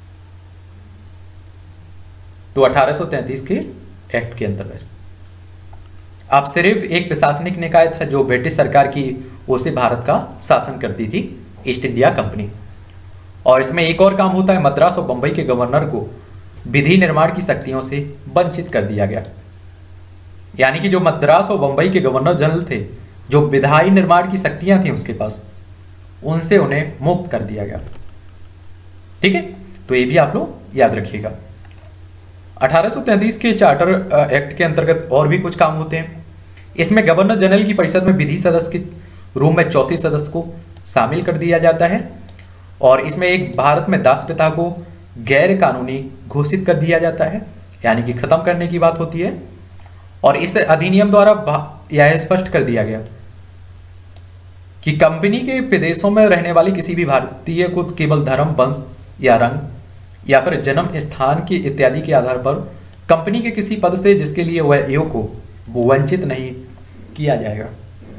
तो अठारह सौ तैंतीस के एक्ट के अंतर्गत। अब सिर्फ एक प्रशासनिक निकाय था जो ब्रिटिश सरकार की ओर से भारत का शासन करती थी, ईस्ट इंडिया कंपनी। और इसमें एक और काम होता है, मद्रास और बंबई के गवर्नर को विधि निर्माण की शक्तियों से वंचित कर दिया गया। यानी कि जो मद्रास और बंबई के गवर्नर जनरल थे, जो विधायी निर्माण की शक्तियां थी उसके पास, उनसे उन्हें मुक्त कर दिया गया, ठीक है। तो ये भी आप लोग याद रखिएगा। अठारह सौ तैंतीस के चार्टर एक्ट के अंतर्गत और भी कुछ काम होते हैं। इसमें गवर्नर जनरल की परिषद में विधि सदस्य के रूप में चौथी सदस्य को शामिल कर दिया जाता है। और इसमें एक भारत में दास प्रथा को गैर कानूनी घोषित कर दिया जाता है, यानी कि खत्म करने की बात होती है। और इस अधिनियम द्वारा यह स्पष्ट कर दिया गया कि कंपनी के प्रदेशों में रहने वाले किसी भी भारतीय को केवल धर्म, वंश या रंग या फिर जन्म स्थान के इत्यादि के आधार पर कंपनी के किसी पद से जिसके लिए वह योग्य हो वो वंचित नहीं किया जाएगा।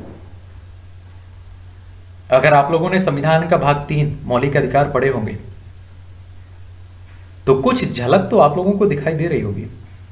अगर आप लोगों ने संविधान का भाग तीन मौलिक अधिकार पढ़े होंगे तो कुछ झलक तो आप लोगों को दिखाई दे रही होगी।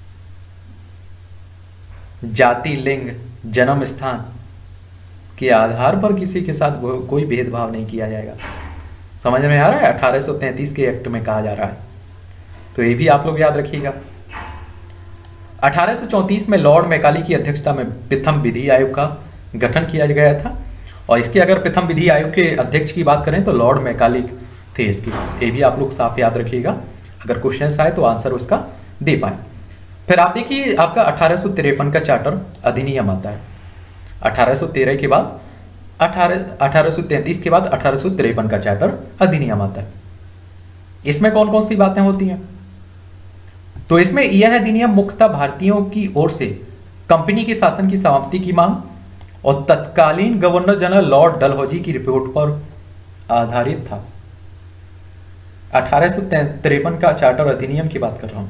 जाति, लिंग, जन्म स्थान के आधार पर किसी के साथ कोई भेदभाव नहीं किया जाएगा। समझ में आ रहा है, अठारह सौ तैंतीस के एक्ट में कहा जा रहा है। तो ये भी आप लोग याद रखिएगा। अठारह सौ चौंतीस में लॉर्ड मैकाले की अध्यक्षता में प्रथम विधि आयोग का गठन किया गया था। और इसके अगर प्रथम विधि आयोग के अध्यक्ष की बात करें तो लॉर्ड मैकाले थे इसकी। ये भी आप लोग साफ याद रखिएगा, अगर क्वेश्चन आए तो आंसर उसका दे पाए। फिर आप देखिए आपका अठारह सौ तिरपन का चार्टर अधिनियम आता है। अठारह सौ तेरह के बाद अठारह अठारह सौ तैंतीस के बाद अठारह सौ तिरपन का चार्टर अधिनियम आता है। इसमें कौन कौन सी बातें होती हैं, तो इसमें यह अधिनियम मुख्यतः भारतीयों की ओर से कंपनी के शासन की समाप्ति की मांग और तत्कालीन गवर्नर जनरल लॉर्ड डलहौजी की रिपोर्ट पर आधारित था। अठारह सौ तिरपन का चार्टर अधिनियम की बात कर रहा हूं।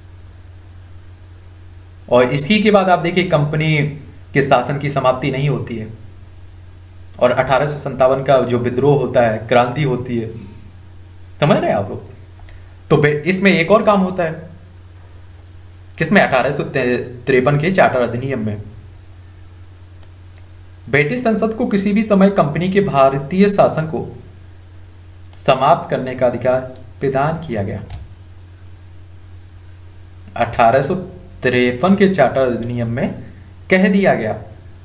और इसी के बाद आप देखिए कंपनी के शासन की समाप्ति नहीं होती है और अठारह सौ संतावन का जो विद्रोह होता है, क्रांति होती है। समझ रहे हैं आप लोग। तो इसमें एक और काम होता है, किसमें, अठारह सौ तिरपन के चार्टर अधिनियम में ब्रिटिश संसद को किसी भी समय कंपनी के भारतीय शासन को समाप्त करने का अधिकार प्रदान किया गया। अठारह सौ तिरपन के चार्टर अधिनियम में कह दिया गया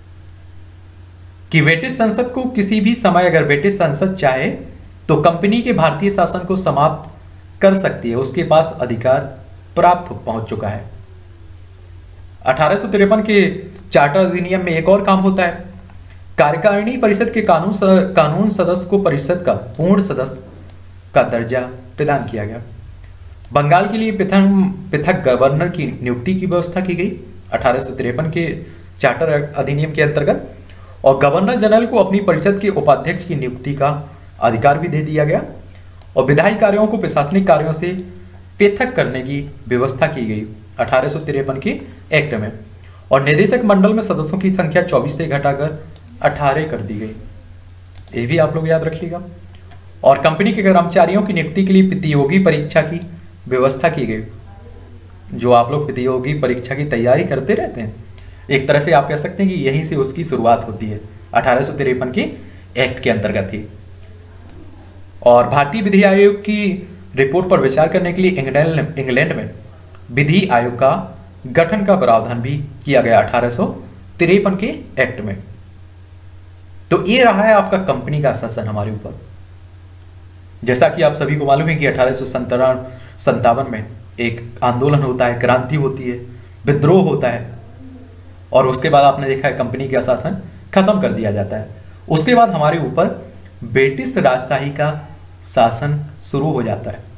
कि ब्रिटिश संसद को किसी भी समय अगर ब्रिटिश संसद चाहे तो कंपनी के भारतीय शासन को समाप्त कर सकती है, उसके पास अधिकार प्राप्त पहुंच चुका है। अठारह सौ तिरपन के चार्टर अधिनियम में एक और काम होता है, कार्यकारिणी परिषद के कानून स, कानून सदस्य को परिषद का पूर्ण सदस्य का दर्जा प्रदान किया गया। बंगाल के लिए पृथक पृथक गवर्नर की नियुक्ति की व्यवस्था की गई अठारह सौ तिरपन के चार्टर अधिनियम के अंतर्गत, और गवर्नर जनरल को अपनी परिषद के उपाध्यक्ष की नियुक्ति का अधिकार भी दे दिया गया, और विधायी कार्यों को प्रशासनिक कार्यों से पृथक करने की व्यवस्था की गई अठारह सौ तिरपन के एक्ट में, और निदेशक मंडल में सदस्यों की संख्या चौबीस से घटाकर अठारह कर दी गई। ये भी आप लोग याद रखिएगा। और कंपनी के कर्मचारियों की नियुक्ति के लिए प्रतियोगी परीक्षा की व्यवस्था की गई। जो आप लोग प्रतियोगी परीक्षा की तैयारी करते रहते हैं, एक तरह से आप कह सकते हैं कि यहीं से उसकी शुरुआत होती है, अठारह सौ तिरपन के एक्ट के अंतर्गत ही। और भारतीय विधि आयोग की रिपोर्ट पर विचार करने के लिए इंग्लैंड इंग्लैंड में विधि आयोग का गठन का प्रावधान भी किया गया अठारह सौ तिरपन के एक्ट में। तो ये रहा है आपका कंपनी का शासन हमारे ऊपर। जैसा कि आप सभी को मालूम है कि अठारह सौ संतावन में एक आंदोलन होता है, क्रांति होती है, विद्रोह होता है, और उसके बाद आपने देखा है कंपनी का शासन खत्म कर दिया जाता है। उसके बाद हमारे ऊपर ब्रिटिश राजशाही का शासन शुरू हो जाता है।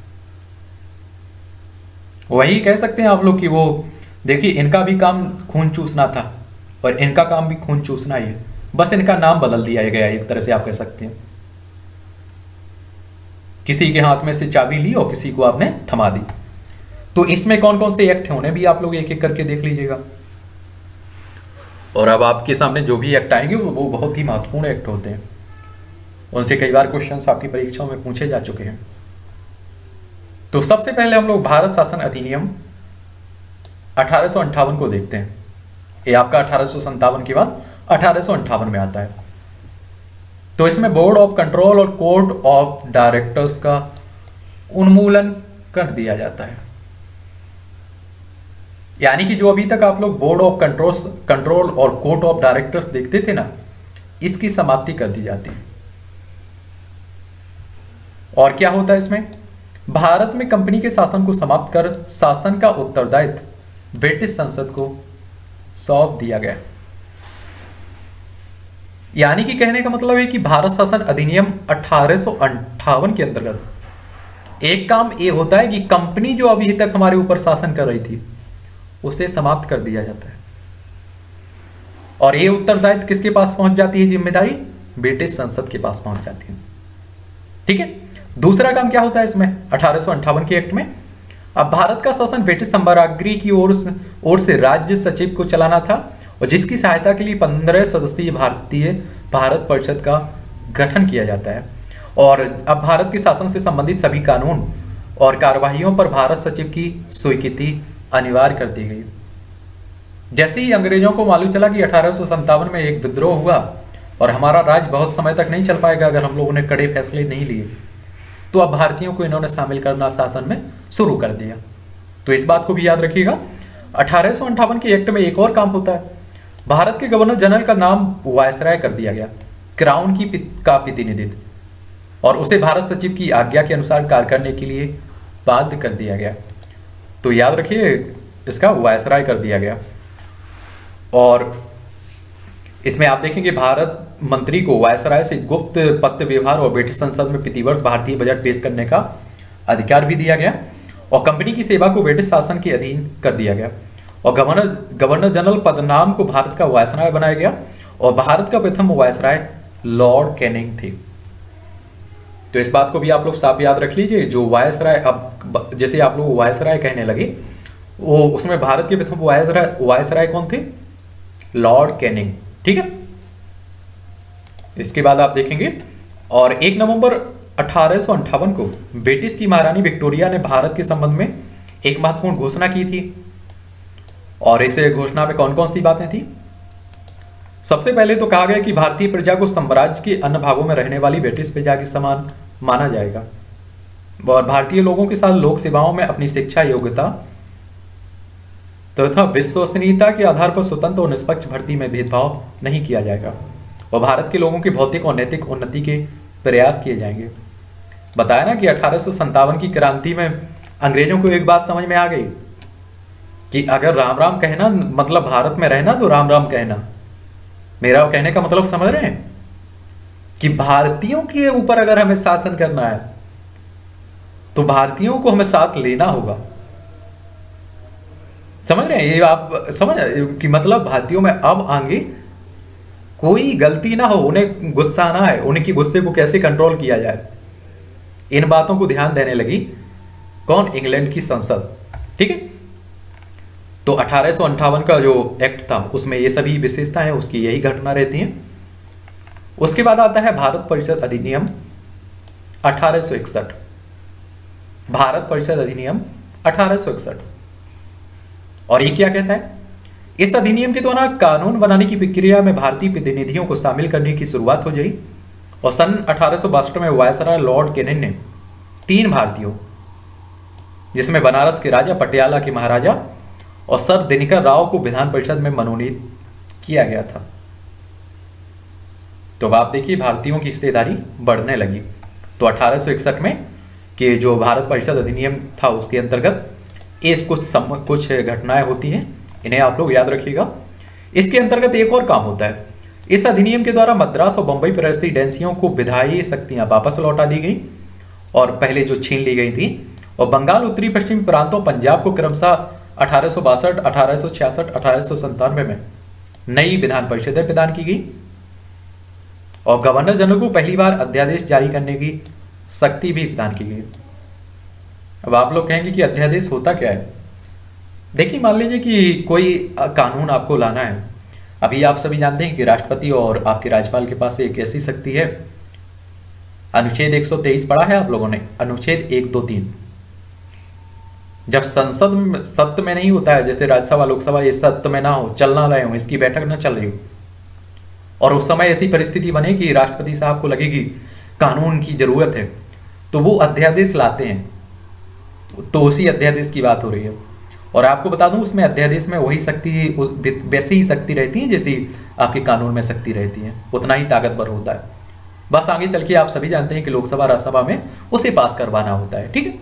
वही कह सकते हैं आप लोग कि वो देखिए, इनका भी काम खून चूसना था और इनका काम भी खून चूसना ही है, बस इनका नाम बदल दिया गया एक तरह से आप कह सकते हैं। किसी के हाथ में से चाबी ली और किसी को आपने थमा दी। तो इसमें कौन कौन से एक्ट हैं उन्हें भी आप लोग एक एक करके देख लीजिएगा। और अब आपके सामने जो भी एक्ट आएंगे वो बहुत ही महत्वपूर्ण एक्ट होते हैं, उनसे कई बार क्वेश्चंस आपकी परीक्षाओं में पूछे जा चुके हैं। तो सबसे पहले हम लोग भारत शासन अधिनियम अठारह सौ अंठावन को देखते हैं। ये आपका अठारह सौ संतावन के बाद अठारह सौ अंठावन में आता है। तो इसमें बोर्ड ऑफ कंट्रोल और कोर्ट ऑफ डायरेक्टर्स का उन्मूलन कर दिया जाता है। यानी कि जो अभी तक आप लोग बोर्ड ऑफ कंट्रोल कंट्रोल और कोर्ट ऑफ डायरेक्टर्स देखते थे ना, इसकी समाप्ति कर दी जाती है। और क्या होता है इसमें, भारत में कंपनी के शासन को समाप्त कर शासन का उत्तरदायित्व ब्रिटिश संसद को सौंप दिया गया। यानी कि कहने का मतलब है कि भारत शासन अधिनियम अठारह सौ अंठावन के अंतर्गत एक काम ये होता है कि कंपनी जो अभी तक हमारे ऊपर शासन कर रही थी उसे समाप्त कर दिया जाता है, और ये उत्तरदायित्व किसके पास पहुंच जाती है, जिम्मेदारी ब्रिटिश संसद के पास पहुंच जाती है। ठीक है। दूसरा काम क्या होता है इसमें अठारह सौ अंठावन के एक्ट में, अब भारत का शासन ब्रिटिश साम्राज्य की ओर ओर से राज्य सचिव को चलाना था, और जिसकी सहायता के लिए पंद्रह सदस्यीय भारतीय भारत परिषद का गठन किया जाता है। और अब भारत के शासन से संबंधित सभी कानून और कार्यवाहियों पर भारत सचिव की स्वीकृति अनिवार्य कर दी गई। जैसे ही अंग्रेजों को मालूम चला कि अठारह सौ संतावन में एक विद्रोह हुआ और हमारा राज्य बहुत समय तक नहीं चल पाएगा अगर हम लोगों ने कड़े फैसले नहीं लिए, तो अब भारतीयों को इन्होंने शामिल करना शासन में शुरू कर दिया। तो इस बात को भी याद रखिएगा। अठारह सौ अंठावन के एक्ट में एक और काम होता है, भारत के गवर्नर जनरल का नाम वायसराय कर दिया गया, क्राउन की का प्रतिनिधित्व, और उसे भारत सचिव की आज्ञा के अनुसार कार्य करने के लिए बाध्य कर दिया गया। तो याद रखिए, इसका वायसराय कर दिया गया। और इसमें आप देखेंगे भारत मंत्री को वायसराय से गुप्त पत्र व्यवहार और ब्रिटिश संसद में प्रतिवर्ष भारतीय बजट पेश करने का अधिकार भी दिया गया, और कंपनी की सेवा को ब्रिटिश शासन के अधीन कर दिया गया, और गवर्नर गवर्नर जनरल पदनाम को भारत का वायसराय बनाया गया, और भारत का प्रथम वायसराय लॉर्ड कैनिंग थे। तो इस बात को भी आप लोग साफ याद रख लीजिए। जो वायसराय, अब जैसे आप लोग वायसराय कहने लगे, वो उसमें भारत के प्रथम वायसराय वायसराय कौन थे, लॉर्ड कैनिंग। ठीक है। इसके बाद आप देखेंगे, और एक नवंबर अठारह सौ अंठावन को ब्रिटिश की महारानी विक्टोरिया ने भारत के संबंध में एक महत्वपूर्ण घोषणा की थी। और इस घोषणा में कौन कौन सी बातें थी, सबसे पहले तो कहा गया कि भारतीय प्रजा को साम्राज्य के अन्य भागों में रहने वाली ब्रिटिश प्रजा के समान माना जाएगा, और भारतीय लोगों के साथ लोक सेवाओं में अपनी शिक्षा योग्यता तथा तो विश्वसनीयता के आधार पर स्वतंत्र और निष्पक्ष भर्ती में भेदभाव नहीं किया जाएगा और भारत के लोगों की भौतिक और नैतिक उन्नति के प्रयास किए जाएंगे। बताया ना कि अठारह सौ संतावन की क्रांति में अंग्रेजों को एक बात समझ में आ गई कि अगर राम राम कहना मतलब भारत में रहना तो राम राम कहना। मेरा कहने का मतलब समझ रहे हैं कि भारतीयों के ऊपर अगर हमें शासन करना है तो भारतीयों को हमें साथ लेना होगा। समझ रहे हैं ये आप समझ कि मतलब भारतीयों में अब आगे कोई गलती ना हो, उन्हें गुस्सा ना है, उनकी गुस्से को कैसे कंट्रोल किया जाए, इन बातों को ध्यान देने लगी कौन? इंग्लैंड की संसद। ठीक है, तो अठारह सौ अंठावन का जो एक्ट था उसमें ये सभी विशेषताएं हैं, उसकी यही घटना रहती हैं। उसके बाद आता है भारत परिषद अधिनियम अठारह सौ इकसठ। भारत परिषद अधिनियम अठारह सौ इकसठ, और ये क्या कहता है? इस अधिनियम के द्वारा कानून बनाने की प्रक्रिया में भारतीय प्रतिनिधियों को शामिल करने की शुरुआत हो गई और सन अठारह सौ बासठ में वायसराय लॉर्ड केनिन ने तीन भारतीयों, जिसमें बनारस के राजा, पटियाला के महाराजा और सर दिनकर राव को विधान परिषद में मनोनीत किया गया था। तो अब आप देखिए भारतीयों की हिस्सेदारी बढ़ने लगी। तो अठारह सौ इकसठ में कि जो भारत परिषद अधिनियम था उसके अंतर्गत ये कुछ सम, कुछ घटनाएं होती हैं, इन्हें आप लोग याद रखिएगा। इसके अंतर्गत एक और काम होता है, इस अधिनियम के द्वारा मद्रास और बंबई प्रेसिडेंसियों को विधायी शक्तियां वापस लौटा दी गई और पहले जो छीन ली गई थी, और बंगाल, उत्तरी पश्चिमी प्रांतों, पंजाब को क्रमशः अठारह सौ बासठ, अठारह सौ छियासठ, अठारह सौ संतानवे में नई विधान परिषदें प्रदान की गई और गवर्नर जनरल को पहली बार अध्यादेश जारी करने की शक्ति भी प्रदान की गई। अब आप लोग कहेंगे कि अध्यादेश होता क्या है? देखिए, मान लीजिए कि कोई कानून आपको लाना है। अभी आप सभी जानते हैं कि राष्ट्रपति और आपके राज्यपाल के पास एक ऐसी शक्ति है, अनुच्छेद एक सौ तेईस पढ़ा है आप लोगों ने, अनुच्छेद एक दो तीन। जब संसद सत्य में नहीं होता है, जैसे राज्यसभा लोकसभा ये सत्य में ना हो, चल ना रहे हो, इसकी बैठक ना चल रही हो, और उस समय ऐसी परिस्थिति बने कि राष्ट्रपति साहब को लगेगी कानून की जरूरत है, तो वो अध्यादेश लाते हैं। तो उसी अध्यादेश की बात हो रही है। और आपको बता दूं उसमें अध्यादेश में वही शक्ति, वैसी ही शक्ति रहती है जैसी आपके कानून में शक्ति रहती है, उतना ही ताकतवर होता है। बस आगे चल के आप सभी जानते हैं कि लोकसभा राज्यसभा में उसे पास करवाना होता है। ठीक है,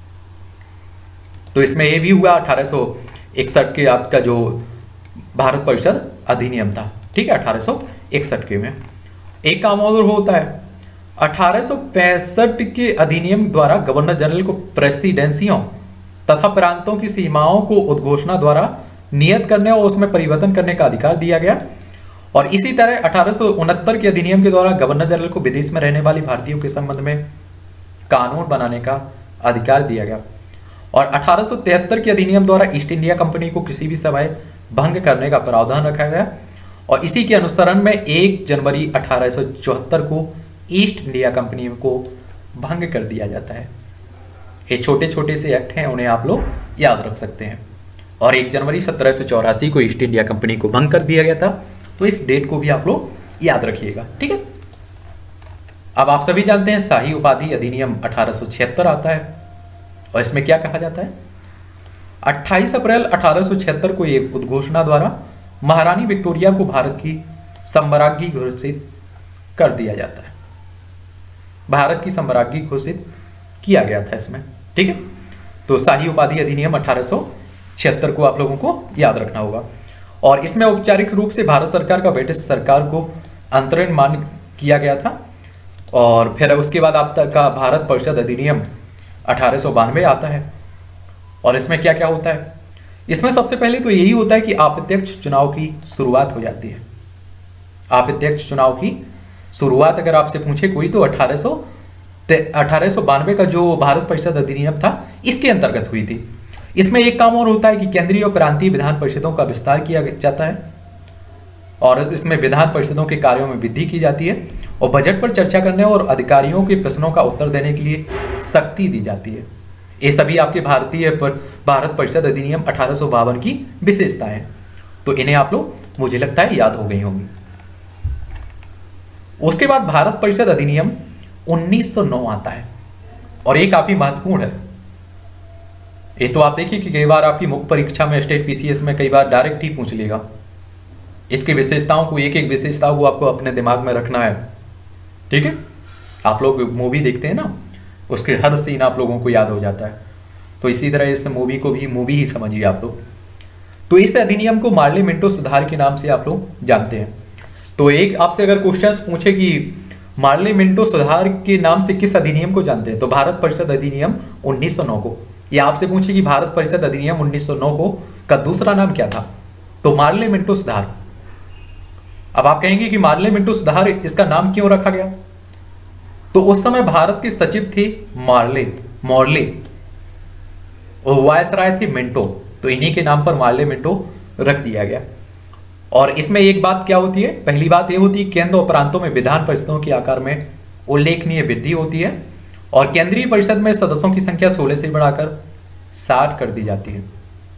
तो इसमें ये भी हुआ अठारह सौ इकसठ के आपका जो भारत परिषद अधिनियम था। ठीक है, अठारह सौ इकसठ के में एक काम और होता है, अठारह सौ पैंसठ के अधिनियम द्वारा गवर्नर जनरल को प्रेसिडेंसियों तथा प्रांतों की सीमाओं को उद्घोषणा द्वारा नियत करने और उसमें परिवर्तन करने का अधिकार दिया गया। और इसी तरह अठारह सौ उनहत्तर के अधिनियम के द्वारा गवर्नर जनरल को विदेश में रहने वाले भारतीयों के संबंध में कानून बनाने का अधिकार दिया गया। और अठारह सौ तिहत्तर के अधिनियम द्वारा ईस्ट इंडिया कंपनी को किसी भी समय भंग करने का प्रावधान रखा गया और इसी के अनुसरण में एक जनवरी अठारह सौ चौहत्तर को ईस्ट इंडिया कंपनी को भंग कर दिया जाता है। ये छोटे छोटे से एक्ट हैं, उन्हें आप लोग याद रख सकते हैं। और एक जनवरी सत्रह सौ चौरासी को ईस्ट इंडिया कंपनी को भंग कर दिया गया था, तो इस डेट को भी आप लोग याद रखिएगा। ठीक है, अब आप सभी जानते हैं शाही उपाधि अधिनियम अठारह सौ छिहत्तर आता है और इसमें क्या कहा जाता है, अट्ठाईस अप्रैल अठारह सौ छिहत्तर को एक उद्घोषणा द्वारा महारानी विक्टोरिया को भारत की साम्राज्ञी घोषित कर दिया जाता है। भारत की साम्राज्ञी घोषित किया गया था इसमें। ठीक है, तो शाही उपाधि अधिनियम अठारह सौ छिहत्तर को आप लोगों को याद रखना होगा। और इसमें औपचारिक रूप से भारत सरकार का ब्रिटिश सरकार को अंतरिम मान्य किया गया था। और फिर उसके बाद आप तक का भारत परिषद अधिनियम अठारह सौ बानवे आता है। और इसमें क्या क्या होता है, इसमें सबसे पहले तो यही होता है कि अप्रत्यक्ष चुनाव की शुरुआत हो जाती है। अप्रत्यक्ष चुनाव की शुरुआत अगर आपसे पूछे कोई तो अठारह सौ अठारह सौ बानवे का जो भारत परिषद अधिनियम था इसके अंतर्गत हुई थी। इसमें एक काम और होता है कि केंद्रीय और प्रांतीय विधान परिषदों का विस्तार किया जाता है और इसमें विधान परिषदों के कार्यों में वृद्धि की जाती है और बजट पर चर्चा करने और अधिकारियों के प्रश्नों का उत्तर देने के लिए शक्ति दी जाती है। ये सभी आपके भारतीय पर भारत परिषद अधिनियम अठारह सौ बावन की विशेषताएं हैं, तो इन्हें आप लोग मुझे लगता है याद हो गई होंगी। उसके बाद भारत परिषद अधिनियम उन्नीस सौ नौ आता है और ये काफी महत्वपूर्ण है। ये तो आप देखिए कि कई बार आपकी मुख्य परीक्षा में स्टेट पीसीएस में कई बार डायरेक्ट ही पूछ लेगा। इसकी विशेषताओं को, एक एक विशेषताओं को आपको अपने दिमाग में रखना है, ठीक है। आप लोग मूवी देखते हैं ना, उसके हर सीन आप लोगों को याद हो जाता है, तो इसी तरह इस मूवी को भी मूवी ही समझिए आप लोग। तो इस अधिनियम को मार्ले मिंटो सुधार के नाम से आप लोग जानते हैं। तो एक आपसे अगर क्वेश्चंस पूछे कि मार्ले मिंटो सुधार के नाम से किस अधिनियम को जानते हैं, तो भारत परिषद अधिनियम उन्नीस सौ नौ को। या आपसे पूछे कि भारत परिषद अधिनियम उन्नीस सौ नौ को का दूसरा नाम क्या था, तो मार्ले मिंटो सुधार। अब आप कहेंगे कि मार्ले मिंटो सुधार इसका नाम क्यों रखा गया, तो उस समय भारत के सचिव थे मार्ले मॉर्ले और वायसराय थे मिंटो, तो इन्हीं के नाम पर मार्ले मिंटो रख दिया गया। और इसमें एक बात क्या होती है, पहली बात यह होती है केंद्र और प्रांतों में विधान परिषदों के आकार में उल्लेखनीय वृद्धि होती है और केंद्रीय परिषद में सदस्यों की संख्या सोलह से बढ़ाकर साठ कर दी जाती है।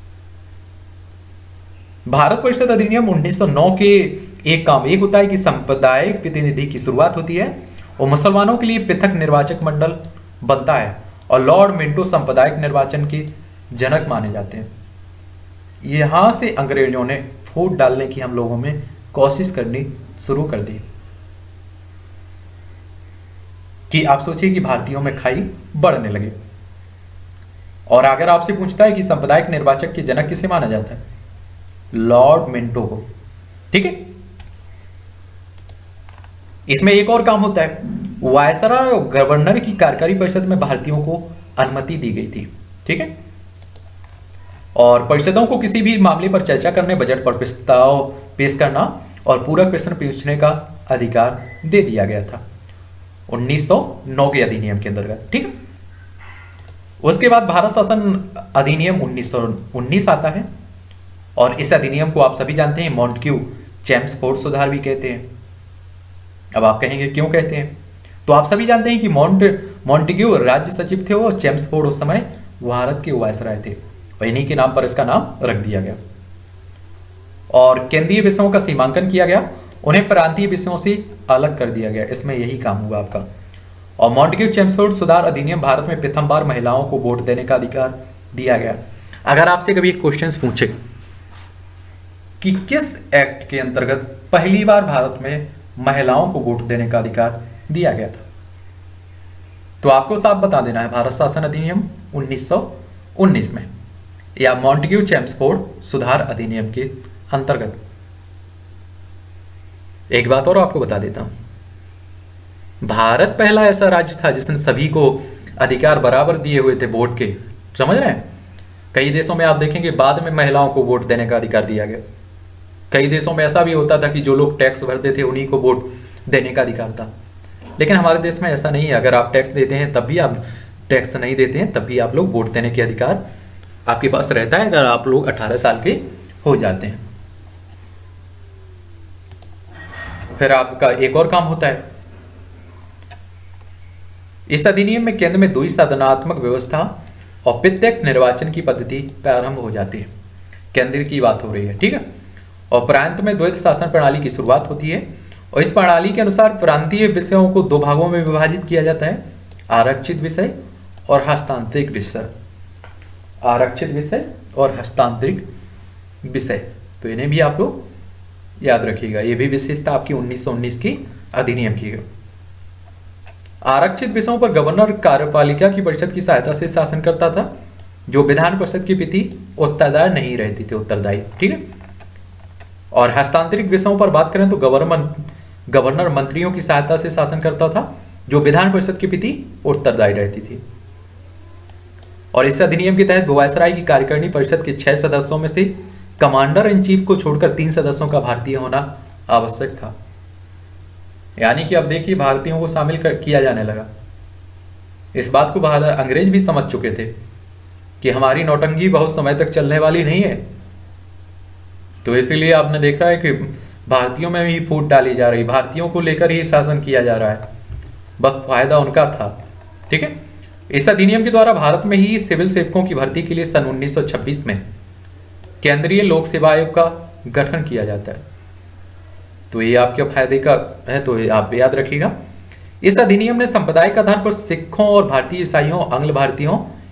भारत परिषद अधिनियम उन्नीस सौ नौ के एक काम एक होता है कि सांप्रदायिक प्रतिनिधि की शुरुआत होती है और मुसलमानों के लिए पृथक निर्वाचक मंडल बनता है और लॉर्ड मिंटो सांप्रदायिक निर्वाचन के जनक माने जाते हैं। यहां से अंग्रेजों ने फूट डालने की हम लोगों में कोशिश करनी शुरू कर दी कि आप सोचिए कि भारतीयों में खाई बढ़ने लगे। और अगर आपसे पूछता है कि सांप्रदायिक निर्वाचक के जनक किसे माना जाता है, लॉर्ड मिंटो को, ठीक है। इसमें एक और काम होता है, वायसराय और गवर्नर की कार्यकारी परिषद में भारतीयों को अनुमति दी गई थी, ठीक है। और परिषदों को किसी भी मामले पर चर्चा करने, बजट पर प्रस्ताव पेश करना और पूरक प्रश्न पूछने का अधिकार दे दिया गया था उन्नीस सौ नौ के अधिनियम के अंतर्गत, ठीक है। उसके बाद भारत शासन अधिनियम उन्नीस सौ उन्नीस आता है और इस अधिनियम को आप सभी जानते हैं मॉन्टक्यू चेम्सफोर्ड सुधार भी कहते हैं। अब आप कहेंगे क्यों कहते हैं, तो आप सभी जानते हैं कि मॉन्ट मॉन्टेग्यू राज्य सचिव थे और चेम्सफोर्ड उस समय भारत के वायसराय थे और इन्हीं के नाम पर इसका नाम रख दिया गया। और केंद्रीय विषयों का सीमांकन किया गया, उन्हें प्रांतीय विषयों से अलग कर दिया गया, इसमें यही काम हुआ आपका। और मॉन्टेग्यू चेम्सफोर्ड सुधार अधिनियम भारत में प्रथम बार महिलाओं को वोट देने का अधिकार दिया गया। अगर आपसे कभी एक क्वेश्चन पूछे कि किस एक्ट के अंतर्गत पहली बार भारत में महिलाओं को वोट देने का अधिकार दिया गया था, तो आपको साफ बता देना है भारत शासन अधिनियम उन्नीस सौ उन्नीस में या मॉन्टेग्यू चेम्सफोर्ड सुधार अधिनियम के अंतर्गत। एक बात और आपको बता देता हूं, भारत पहला ऐसा राज्य था जिसने सभी को अधिकार बराबर दिए हुए थे वोट के, समझ रहे हैं। कई देशों में आप देखेंगे बाद में महिलाओं को वोट देने का अधिकार दिया गया। कई देशों में ऐसा भी होता था कि जो लोग टैक्स भरते थे उन्हीं को वोट देने का अधिकार था, लेकिन हमारे देश में ऐसा नहीं है। अगर आप टैक्स देते हैं तब भी, आप टैक्स नहीं देते हैं तब भी आप लोग वोट देने के अधिकार आपके पास रहता है, अगर आप लोग अठारह साल के हो जाते हैं। फिर आपका एक और काम होता है, इस अधिनियम में केंद्र में द्वि सदनात्मक व्यवस्था और प्रत्यक्ष निर्वाचन की पद्धति प्रारंभ हो जाती है। केंद्र की बात हो रही है, ठीक है। और प्रांत में द्वैत शासन प्रणाली की शुरुआत होती है और इस प्रणाली के अनुसार प्रांतीय विषयों को दो भागों में विभाजित किया जाता है, आरक्षित विषय और हस्तांतरित विषय। आरक्षित विषय और हस्तांतरित विषय, तो इन्हें भी आप लोग याद रखिएगा, ये भी विशेषता आपकी उन्नीस सौ उन्नीस की अधिनियम की है। आरक्षित विषयों पर गवर्नर कार्यपालिका की परिषद की सहायता से शासन करता था, जो विधान परिषद के प्रति उत्तरदायी नहीं रहती थी, उत्तरदायी, ठीक है। और हस्तांतरित विषयों पर बात करें तो गवर्नर गवर्नर मंत्रियों की सहायता से शासन करता था, जो विधान परिषद के प्रति उत्तरदायी रहती थी। और इस अधिनियम के तहत वायसराय की कार्यकारिणी परिषद के छह सदस्यों में से कमांडर इन चीफ को छोड़कर तीन सदस्यों का भारतीय होना आवश्यक था। यानी कि अब देखिए भारतीयों को शामिल कर, किया जाने लगा। इस बात को भारत अंग्रेज भी समझ चुके थे कि हमारी नौटंकी बहुत समय तक चलने वाली नहीं है, तो इसीलिए आपने देखा है कि भारतीयों में ही फूट डाली जा रही, भारतीयों को लेकर ही शासन किया जा रहा है, बस फायदा उनका था, ठीक है। इस अधिनियम के द्वारा भारत में ही सिविल सेवकों की भर्ती के लिए सन उन्नीस सौ छब्बीस में केंद्रीय लोक सेवा आयोग का गठन किया जाता है। तो ये आपके फायदे का है, तो ये आप याद रखिएगा। इस अधिनियम ने सांप्रदायिक आधार पर सिखों और भारतीय ईसाइयों, आंग्ल भारतीयों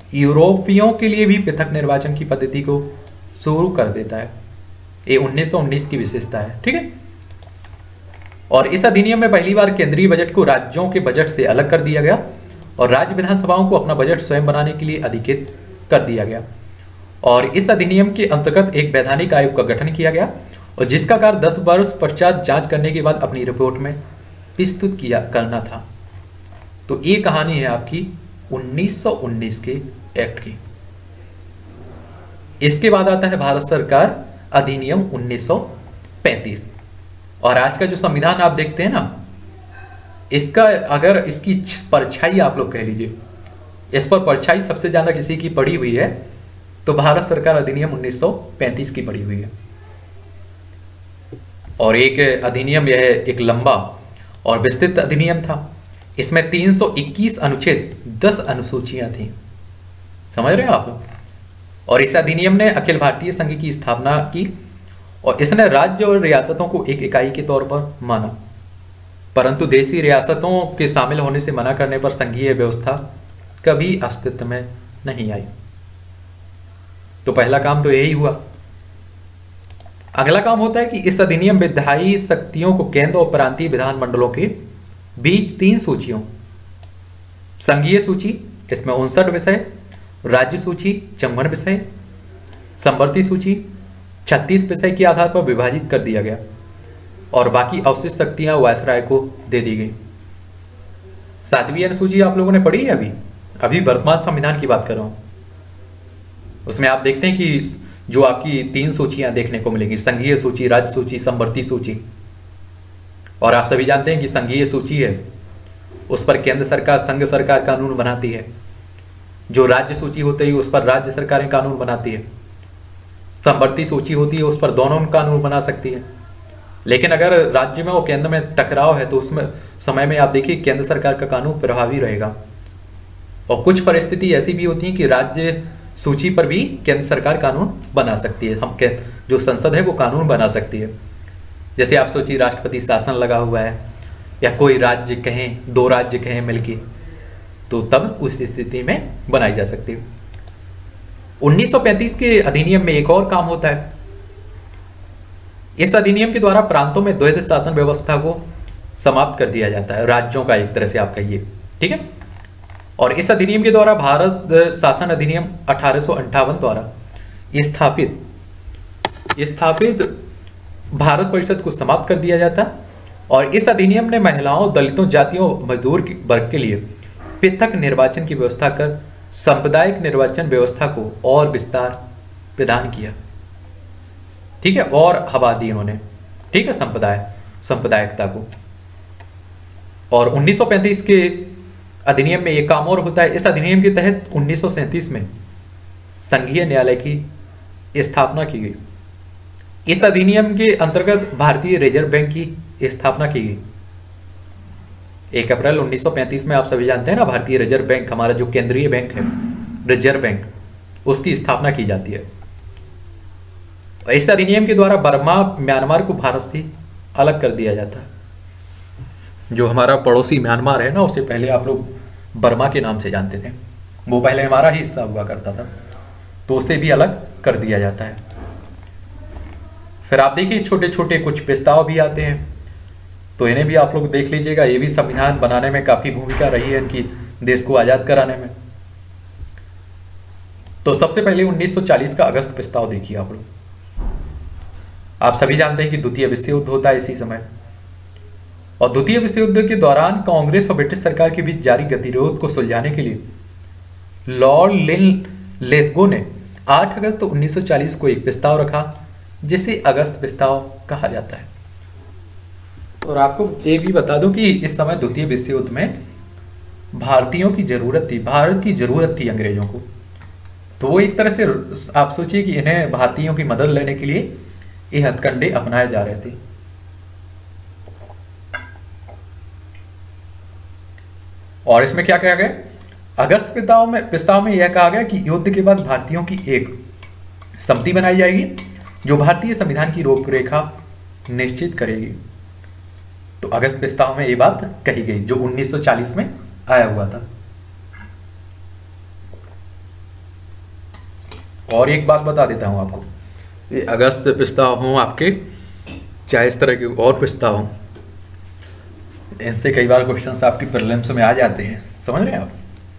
यूरोपियों के लिए भी पृथक निर्वाचन की पद्धति को शुरू कर देता है। ये उन्नीस सौ उन्नीस की विशेषता है, ठीक है। और इस अधिनियम में पहली बार केंद्रीय बजट को राज्यों के बजट से अलग कर दिया गया और राज्य विधानसभाओं को अपना बजट स्वयं बनाने के लिए अधिकृत कर दिया गया। और इस अधिनियम के अंतर्गत एक वैधानिक आयोग का गठन किया गया और जिसका कार्य दस वर्ष पश्चात जांच करने के बाद अपनी रिपोर्ट में प्रस्तुत किया करना था। तो ये कहानी है आपकी उन्नीस सौ उन्नीस के एक्ट की। इसके बाद आता है भारत सरकार अधिनियम उन्नीस सौ पैंतीस। और आज का जो संविधान आप देखते हैं ना, इसका अगर इसकी परछाई आप लोग कह लीजिए, इस पर परछाई सबसे ज्यादा किसी की पड़ी हुई है तो भारत सरकार अधिनियम उन्नीस सौ पैंतीस की पड़ी हुई है। और एक अधिनियम यह एक लंबा और विस्तृत अधिनियम था। इसमें तीन सौ इक्कीस अनुच्छेद, दस अनुसूचियां थी, समझ रहे हैं आप लोग। और इस अधिनियम ने अखिल भारतीय संघ की स्थापना की और इसने राज्य और रियासतों को एक इकाई के तौर पर माना, परंतु देशी रियासतों के शामिल होने से मना करने पर संघीय व्यवस्था कभी अस्तित्व में नहीं आई। तो पहला काम तो यही हुआ। अगला काम होता है कि इस अधिनियम विधायी शक्तियों को केंद्र और प्रांतीय विधानमंडलों के बीच तीन सूचियों, संघीय सूची, इसमें उनसठ विषय, राज्य सूची चौवन विषय, संवर्ती सूची छत्तीस विषय के आधार पर विभाजित कर दिया गया और बाकी अवशिष्ट शक्तियां वायसराय को दे दी गई। सातवीं अनुसूची आप लोगों ने पढ़ी है अभी अभी वर्तमान संविधान की बात कर रहा हूं। उसमें आप देखते हैं कि जो आपकी तीन सूचियां देखने को मिलेंगी, संघीय सूची, राज्य सूची, संवर्ती सूची। और आप सभी जानते हैं कि संघीय सूची है उस पर केंद्र सरकार, संघ सरकार कानून बनाती है। जो राज्य सूची होती है उस पर राज्य सरकारें कानून बनाती है। संवर्ती सूची होती है उस पर दोनों कानून बना सकती है। लेकिन अगर राज्य में और केंद्र में टकराव है तो उसमें समय में आप देखिए केंद्र सरकार का कानून प्रभावी रहेगा। और कुछ परिस्थिति ऐसी भी होती है कि राज्य सूची पर भी केंद्र सरकार कानून बना सकती है। हम जो संसद है वो कानून बना सकती है। जैसे आप सोचिए राष्ट्रपति शासन लगा हुआ है या कोई राज्य कहें, दो राज्य कहें मिलके, तो तब उस स्थिति में बनाई जा सकती है। उन्नीस सौ पैंतीस के अधिनियम में एक और काम होता है। इस अधिनियम के द्वारा प्रांतों में द्वैध शासन व्यवस्था को समाप्त कर दिया जाता है, राज्यों का एक तरह से आप कहिए, ठीक है। और इस अधिनियम के द्वारा भारत शासन अधिनियम अठारह सौ अंठावन द्वारा स्थापित स्थापित भारत परिषद को समाप्त कर दिया जाता। और इस अधिनियम ने महिलाओं, दलितों, जातियों, मजदूर वर्ग के लिए पृथक निर्वाचन की व्यवस्था कर सांप्रदायिक निर्वाचन व्यवस्था को और विस्तार प्रदान किया, ठीक है, और हवा दी उन्होंने, ठीक है, संप्रदाय सांप्रदायिकता को। और उन्नीस सौ पैंतीस के अधिनियम में एक काम और होता है। इस अधिनियम के तहत उन्नीस सौ सैंतीस में संघीय न्यायालय की स्थापना की गई। इस अधिनियम के अंतर्गत भारतीय रिजर्व बैंक की स्थापना की गई। एक अप्रैल उन्नीस सौ पैंतीस में आप सभी जानते हैं ना, भारतीय रिजर्व बैंक, हमारा जो केंद्रीय बैंक है, रिजर्व बैंक, उसकी स्थापना की जाती है। इस अधिनियम के द्वारा बर्मा, म्यांमार को भारत से अलग कर दिया जाता है। जो हमारा पड़ोसी म्यांमार है ना, उससे पहले आप लोग बर्मा के नाम से जानते थे, वो पहले हमारा ही हिस्सा हुआ करता था, तो उसे भी अलग कर दिया जाता है। फिर आप देखिए छोटे छोटे कुछ प्रस्ताव भी आते हैं, तो इन्हें भी आप लोग देख लीजिएगा। ये भी संविधान बनाने में काफी भूमिका रही है इनकी, देश को आजाद कराने में। तो सबसे पहले उन्नीस सौ चालीस का अगस्त प्रस्ताव देखिए आप लोग। आप सभी जानते हैं कि द्वितीय विश्व युद्ध होता है इसी समय, और द्वितीय विश्व युद्ध के दौरान कांग्रेस और ब्रिटिश सरकार के बीच जारी गतिरोध को सुलझाने के लिए लॉर्ड लिन लेथगो ने आठ अगस्त उन्नीस सौ चालीस को एक प्रस्ताव रखा जिसे अगस्त प्रस्ताव कहा जाता है। और आपको ये भी बता दूं कि इस समय द्वितीय विश्व युद्ध में भारतीयों की जरूरत थी, भारत की जरूरत थी अंग्रेजों को। तो वो एक तरह से आप सोचिए कि इन्हें भारतीयों की मदद लेने के लिए ये हथकंडे अपनाए जा रहे थे। और इसमें क्या कहा गया, अगस्त प्रस्ताव में प्रस्ताव में यह कहा गया कि युद्ध के बाद भारतीयों की एक समिति बनाई जाएगी जो भारतीय संविधान की रूपरेखा निश्चित करेगी। तो अगस्त प्रस्ताव में यह बात कही गई जो उन्नीस सौ चालीस में आया हुआ था। और एक बात बता देता हूँ आपको, ये अगस्त पिस्ता हूँ आपके, चाहे इस तरह के और पिस्ता हूँ, इनसे कई बार क्वेश्चंस आपकी प्रीलिम्स में आ जाते हैं, समझ रहे हैं आप।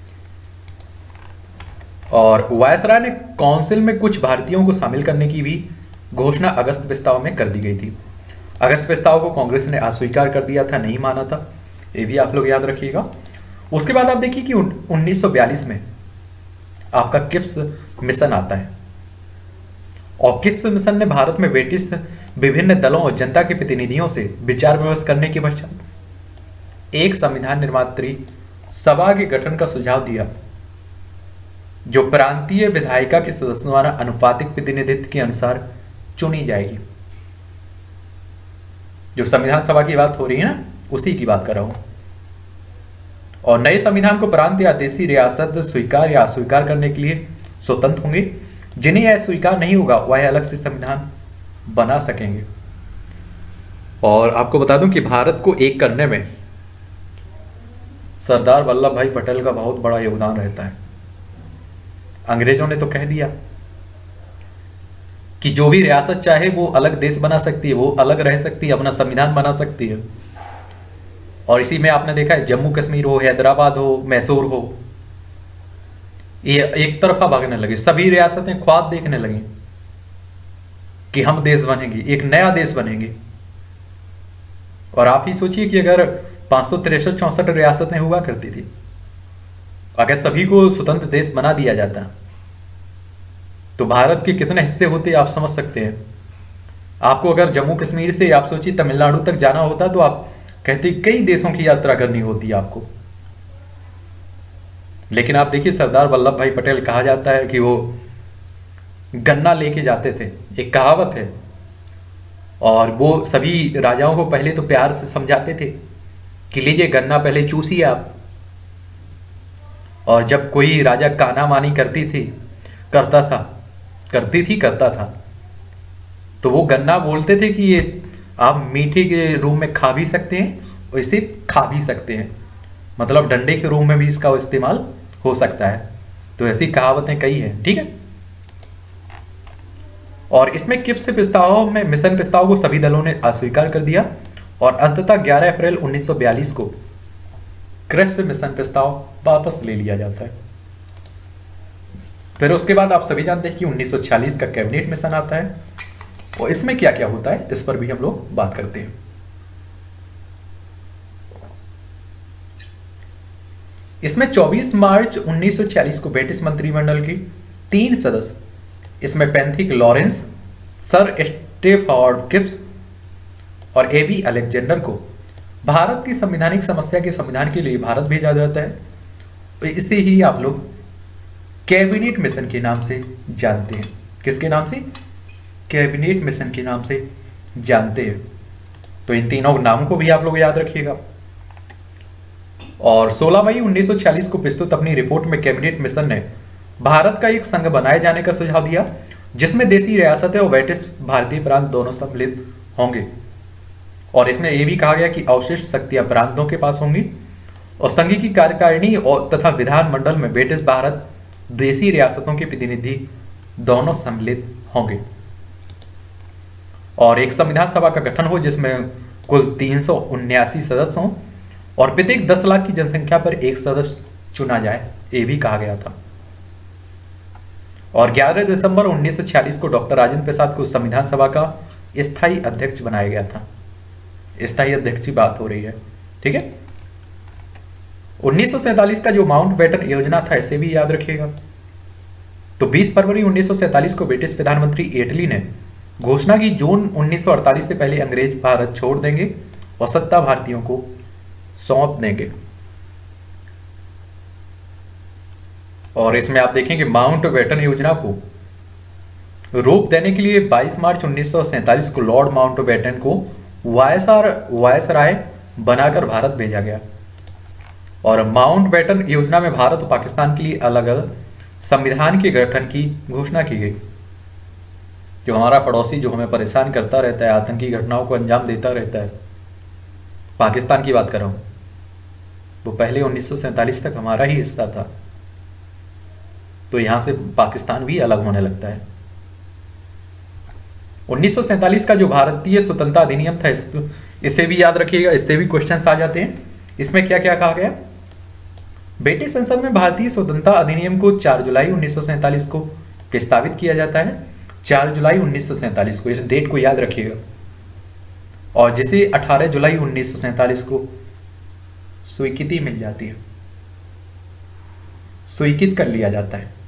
और वायसराय ने काउंसिल में कुछ भारतीयों को शामिल करने की भी घोषणा अगस्त प्रस्ताव में कर दी गई थी। अगस्त प्रस्ताव को कांग्रेस ने अस्वीकार कर दिया था, नहीं माना था, ये भी आप लोग याद रखिएगा। उसके बाद आप देखिए कि उन्नीस सौ बयालीस में आपका किप्स मिशन आता है, और किप्स मिशन ने भारत में ब्रिटिश विभिन्न दलों और जनता के प्रतिनिधियों से विचार विमर्श करने के पश्चात एक संविधान निर्मात्री सभा के गठन का सुझाव दिया, जो प्रांतीय विधायिका के सदस्यों द्वारा अनुपातिक प्रतिनिधित्व के अनुसार चुनी जाएगी। जो संविधान सभा की बात हो रही है ना, उसी की बात कर रहा हूं। और नए संविधान को प्रांत या देशी रियासत स्वीकार या अस्वीकार करने के लिए स्वतंत्र होंगे। जिन्हें यह स्वीकार नहीं होगा वह अलग से संविधान बना सकेंगे। और आपको बता दूं कि भारत को एक करने में सरदार वल्लभ भाई पटेल का बहुत बड़ा योगदान रहता है। अंग्रेजों ने तो कह दिया कि जो भी रियासत चाहे वो अलग देश बना सकती है, वो अलग रह सकती है, अपना संविधान बना सकती है। और इसी में आपने देखा है, जम्मू कश्मीर हो, हैदराबाद हो, मैसूर हो, ये एक तरफा भागने लगे। सभी रियासतें ख्वाब देखने लगी कि हम देश बनेंगे, एक नया देश बनेंगे। और आप ही सोचिए कि अगर पांच सौ तिरसठ चौसठ रियासतें हुआ करती थी, अगर सभी को स्वतंत्र देश बना दिया जाता तो भारत के कितने हिस्से होते आप समझ सकते हैं। आपको अगर जम्मू कश्मीर से आप सोचिए तमिलनाडु तक जाना होता तो आप कहते कई देशों की यात्रा करनी होती है आपको। लेकिन आप देखिए, सरदार वल्लभ भाई पटेल, कहा जाता है कि वो गन्ना लेके जाते थे, एक कहावत है। और वो सभी राजाओं को पहले तो प्यार से समझाते थे कि लीजिए गन्ना पहले चूसिए आप। और जब कोई राजा काना मानी करती थी करता था करती थी करता था तो वो गन्ना बोलते थे कि ये आप मीठे के रूप में खा भी सकते हैं और इसे खा भी सकते हैं, मतलब डंडे के रूप में भी इसका इस्तेमाल हो सकता है। तो ऐसी कहावतें कई हैं, ठीक है। और इसमें किप्स प्रस्ताव में मिशन प्रस्ताव को सभी दलों ने अस्वीकार कर दिया और अंततः ग्यारह अप्रैल उन्नीस सौ बयालीस को क्रिप्स मिशन प्रस्ताव वापस ले लिया जाता है। फिर उसके बाद आप सभी जानते हैं कि उन्नीस सौ छियालीस का कैबिनेट मिशन आता है, और इसमें क्या क्या होता है इस पर भी हम लोग बात करते हैं। इसमें चौबीस मार्च उन्नीस सौ छियालीस को ब्रिटिश मंत्रिमंडल के तीन सदस्य, इसमें Pethick Lawrence, sir Stafford Cripps और ए बी अलेक्जेंडर को भारत की संवैधानिक समस्या के समाधान के लिए भारत भेजा जाता है। इसे ही आप लोग कैबिनेट मिशन के नाम से जानते हैं। किसके नाम से? कैबिनेट मिशन के नाम से जानते हैं। तो इन तीनों नाम को भी आप लोग याद रखिएगा। और सोलह मई उन्नीस सौ छियालीस को प्रस्तुत अपनी रिपोर्ट में कैबिनेट मिशन ने भारत का एक संघ बनाए जाने का सुझाव दिया, जिसमें देशी रियासतें और ब्रिटिश भारतीय प्रांत दोनों सम्मिलित होंगे। और इसमें यह भी कहा गया कि अवशिष्ट शक्तियां प्रांतों के पास होंगी और संघ की कार्यकारिणी और तथा विधानमंडल में ब्रिटिश भारत देशी रियासतों के प्रतिनिधि दोनों सम्मिलित होंगे। और एक संविधान सभा का गठन हो जिसमें कुल तीन सौ उन्यासी सदस्य हों और प्रत्येक दस लाख की जनसंख्या पर एक सदस्य चुना जाए, ये भी कहा गया था। और ग्यारह दिसंबर उन्नीस सौ छियालीस को डॉक्टर राजेंद्र प्रसाद को संविधान सभा का स्थायी अध्यक्ष बनाया गया था। स्थायी अध्यक्ष की बात हो रही है, ठीक है। उन्नीस सौ सैंतालीस का जो माउंटबेटन योजना था, इसे भी याद रखिएगा। तो बीस फरवरी उन्नीस सौ सैंतालीस को ब्रिटिश प्रधानमंत्री एटली ने घोषणा की जून उन्नीस सौ अड़तालीस से पहले अंग्रेज भारत छोड़ देंगे और सत्ता भारतीयों को सौंप देंगे। और इसमें आप देखेंगे माउंटबेटन योजना को रोक देने के लिए बाईस मार्च उन्नीस सौ सैंतालीस को लॉर्ड माउंटबेटन को वायसराय वायसराय बनाकर भारत भेजा गया। और माउंटबेटन योजना में भारत और पाकिस्तान के लिए अलग अलग संविधान के गठन की घोषणा की गई। जो हमारा पड़ोसी जो हमें परेशान करता रहता है, आतंकी घटनाओं को अंजाम देता रहता है, पाकिस्तान की बात कर रहा हूं, वो पहले उन्नीस सौ सैंतालीस तक हमारा ही हिस्सा था। तो यहां से पाकिस्तान भी अलग होने लगता है। उन्नीस सौ सैंतालीस का जो भारतीय स्वतंत्रता अधिनियम था, इस, इसे भी याद रखिएगा, इससे भी क्वेश्चन आ जाते हैं। इसमें क्या क्या कहा गया? ब्रिटिश संसद में भारतीय स्वतंत्रता अधिनियम को चार जुलाई उन्नीस सौ सैंतालीस को प्रस्तावित किया जाता है। चार जुलाई उन्नीस सौ सैंतालीस को, इस डेट को याद रखिएगा। और जिसे अठारह जुलाई उन्नीस सौ सैंतालीस को स्वीकृति मिल जाती है, स्वीकृत कर लिया जाता है।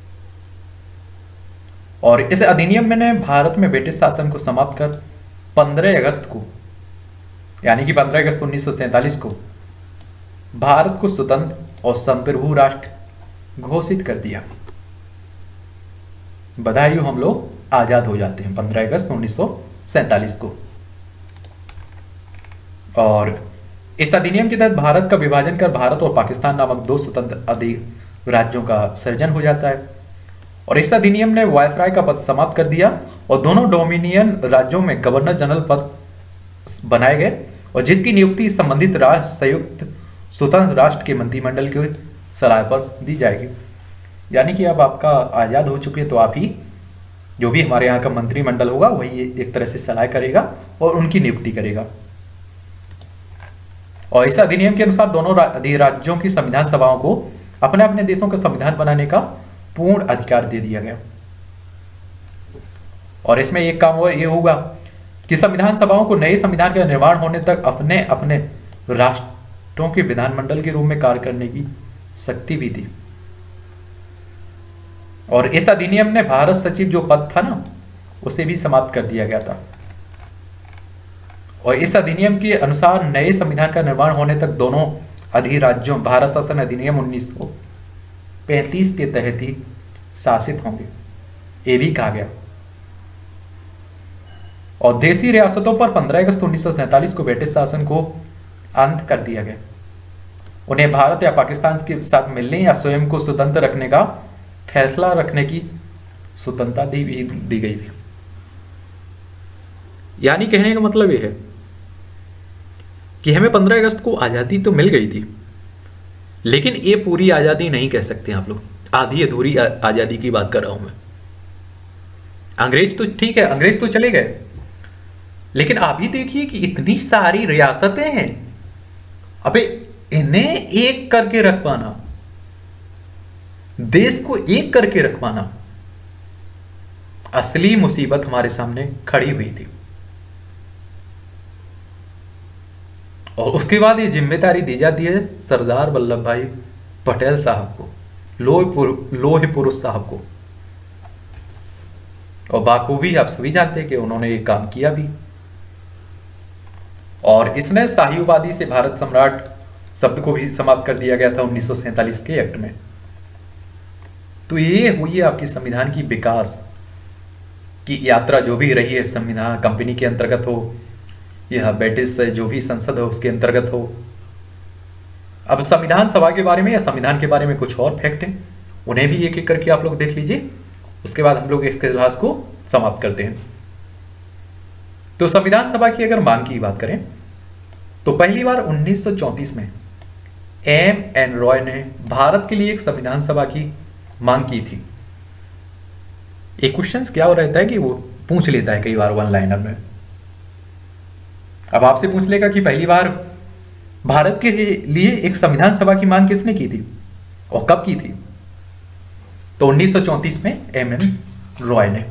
और इस अधिनियम में ने भारत में ब्रिटिश शासन को समाप्त कर पंद्रह अगस्त को, यानी कि पंद्रह अगस्त उन्नीस सौ सैंतालीस को भारत को स्वतंत्र और संप्रभु राष्ट्र घोषित कर दिया। बधाई हो, हम लोग आजाद हो जाते हैं पंद्रह अगस्त उन्नीस सौ सैंतालीस को। और इस अधिनियम के तहत भारत का विभाजन कर भारत और पाकिस्तान नामक दो स्वतंत्र अधिक राज्यों का सृजन हो जाता है। और इस अधिनियम ने वायसराय का पद समाप्त कर दिया और दोनों डोमिनियन राज्यों में गवर्नर जनरल पद बनाए गए, और जिसकी नियुक्ति संबंधित राष्ट्र संयुक्त स्वतंत्र राष्ट्र के मंत्रिमंडल की सलाह पर दी जाएगी। यानी कि अब आपका आजाद हो चुके, तो आप ही जो भी हमारे यहाँ का मंत्रिमंडल होगा वही एक तरह से सलाह करेगा और उनकी नियुक्ति करेगा। और इस अधिनियम के अनुसार दोनों राज्यों की संविधान सभाओं को अपने अपने देशों का संविधान बनाने का पूर्ण अधिकार दे दिया गया। और इसमें एक काम वो ये होगा कि संविधान सभाओं को नए संविधान का निर्माण होने तक अपने अपने राष्ट्रों के विधानमंडल के रूप में कार्य करने की शक्ति भी थी। और इस अधिनियम ने भारत सचिव जो पद था ना, उसे भी समाप्त कर दिया गया था। और इस अधिनियम के अनुसार नए संविधान का निर्माण होने तक दोनों अधिराज्यों भारत शासन अधिनियम उन्नीस सौ पैंतीस के तहत ही शासित होंगे, ये भी कहा गया। और देशी रियासतों पर पंद्रह अगस्त उन्नीस सौ सैंतालीस को ब्रिटिश शासन को अंत कर दिया गया। उन्हें भारत या पाकिस्तान के साथ मिलने या स्वयं को स्वतंत्र रखने का फैसला रखने की स्वतंत्रता दी, दी गई थी। यानी कहने का मतलब यह है कि हमें पंद्रह अगस्त को आजादी तो मिल गई थी, लेकिन ये पूरी आजादी नहीं कह सकते आप लोग, आधी अधूरी आजादी की बात कर रहा हूं मैं। अंग्रेज तो ठीक है, अंग्रेज तो चले गए, लेकिन अभी देखिए कि इतनी सारी रियासतें हैं, अबे इन्हें एक करके रख पाना, देश को एक करके रख पाना, असली मुसीबत हमारे सामने खड़ी हुई थी। और उसके बाद ये जिम्मेदारी दी जाती है सरदार वल्लभ भाई पटेल साहब को, लोह लोह पुरुष साहब को। और बाखूबी आप सभी जानते हैं कि उन्होंने ये काम किया भी। और इसने शाहीवादी से भारत सम्राट शब्द को भी समाप्त कर दिया गया था उन्नीस सौ सैंतालीस के एक्ट में। तो ये हुई आपकी संविधान की विकास की यात्रा जो भी रही है, संविधान कंपनी के अंतर्गत हो या ब्रिटिश जो भी संसद हो उसके अंतर्गत हो। अब संविधान सभा के बारे में या संविधान के बारे में कुछ और फैक्ट हैं, उन्हें भी एक एक करके आप लोग देख लीजिए, उसके बाद हम लोग इसके इतिहास को समाप्त करते हैं। तो संविधान सभा की अगर मांग की बात करें तो पहली बार उन्नीस सौ चौंतीस में एम एन रॉय ने भारत के लिए एक संविधान सभा की मांग की थी। एक क्वेश्चन क्या हो रहता है कि वो पूछ लेता है कई बार वन लाइनर में। अब आपसे पूछ लेगा कि पहली बार भारत के लिए एक संविधान सभा की मांग किसने की थी और कब की थी? तो उन्नीस सौ चौंतीस में एम एन रॉय ने।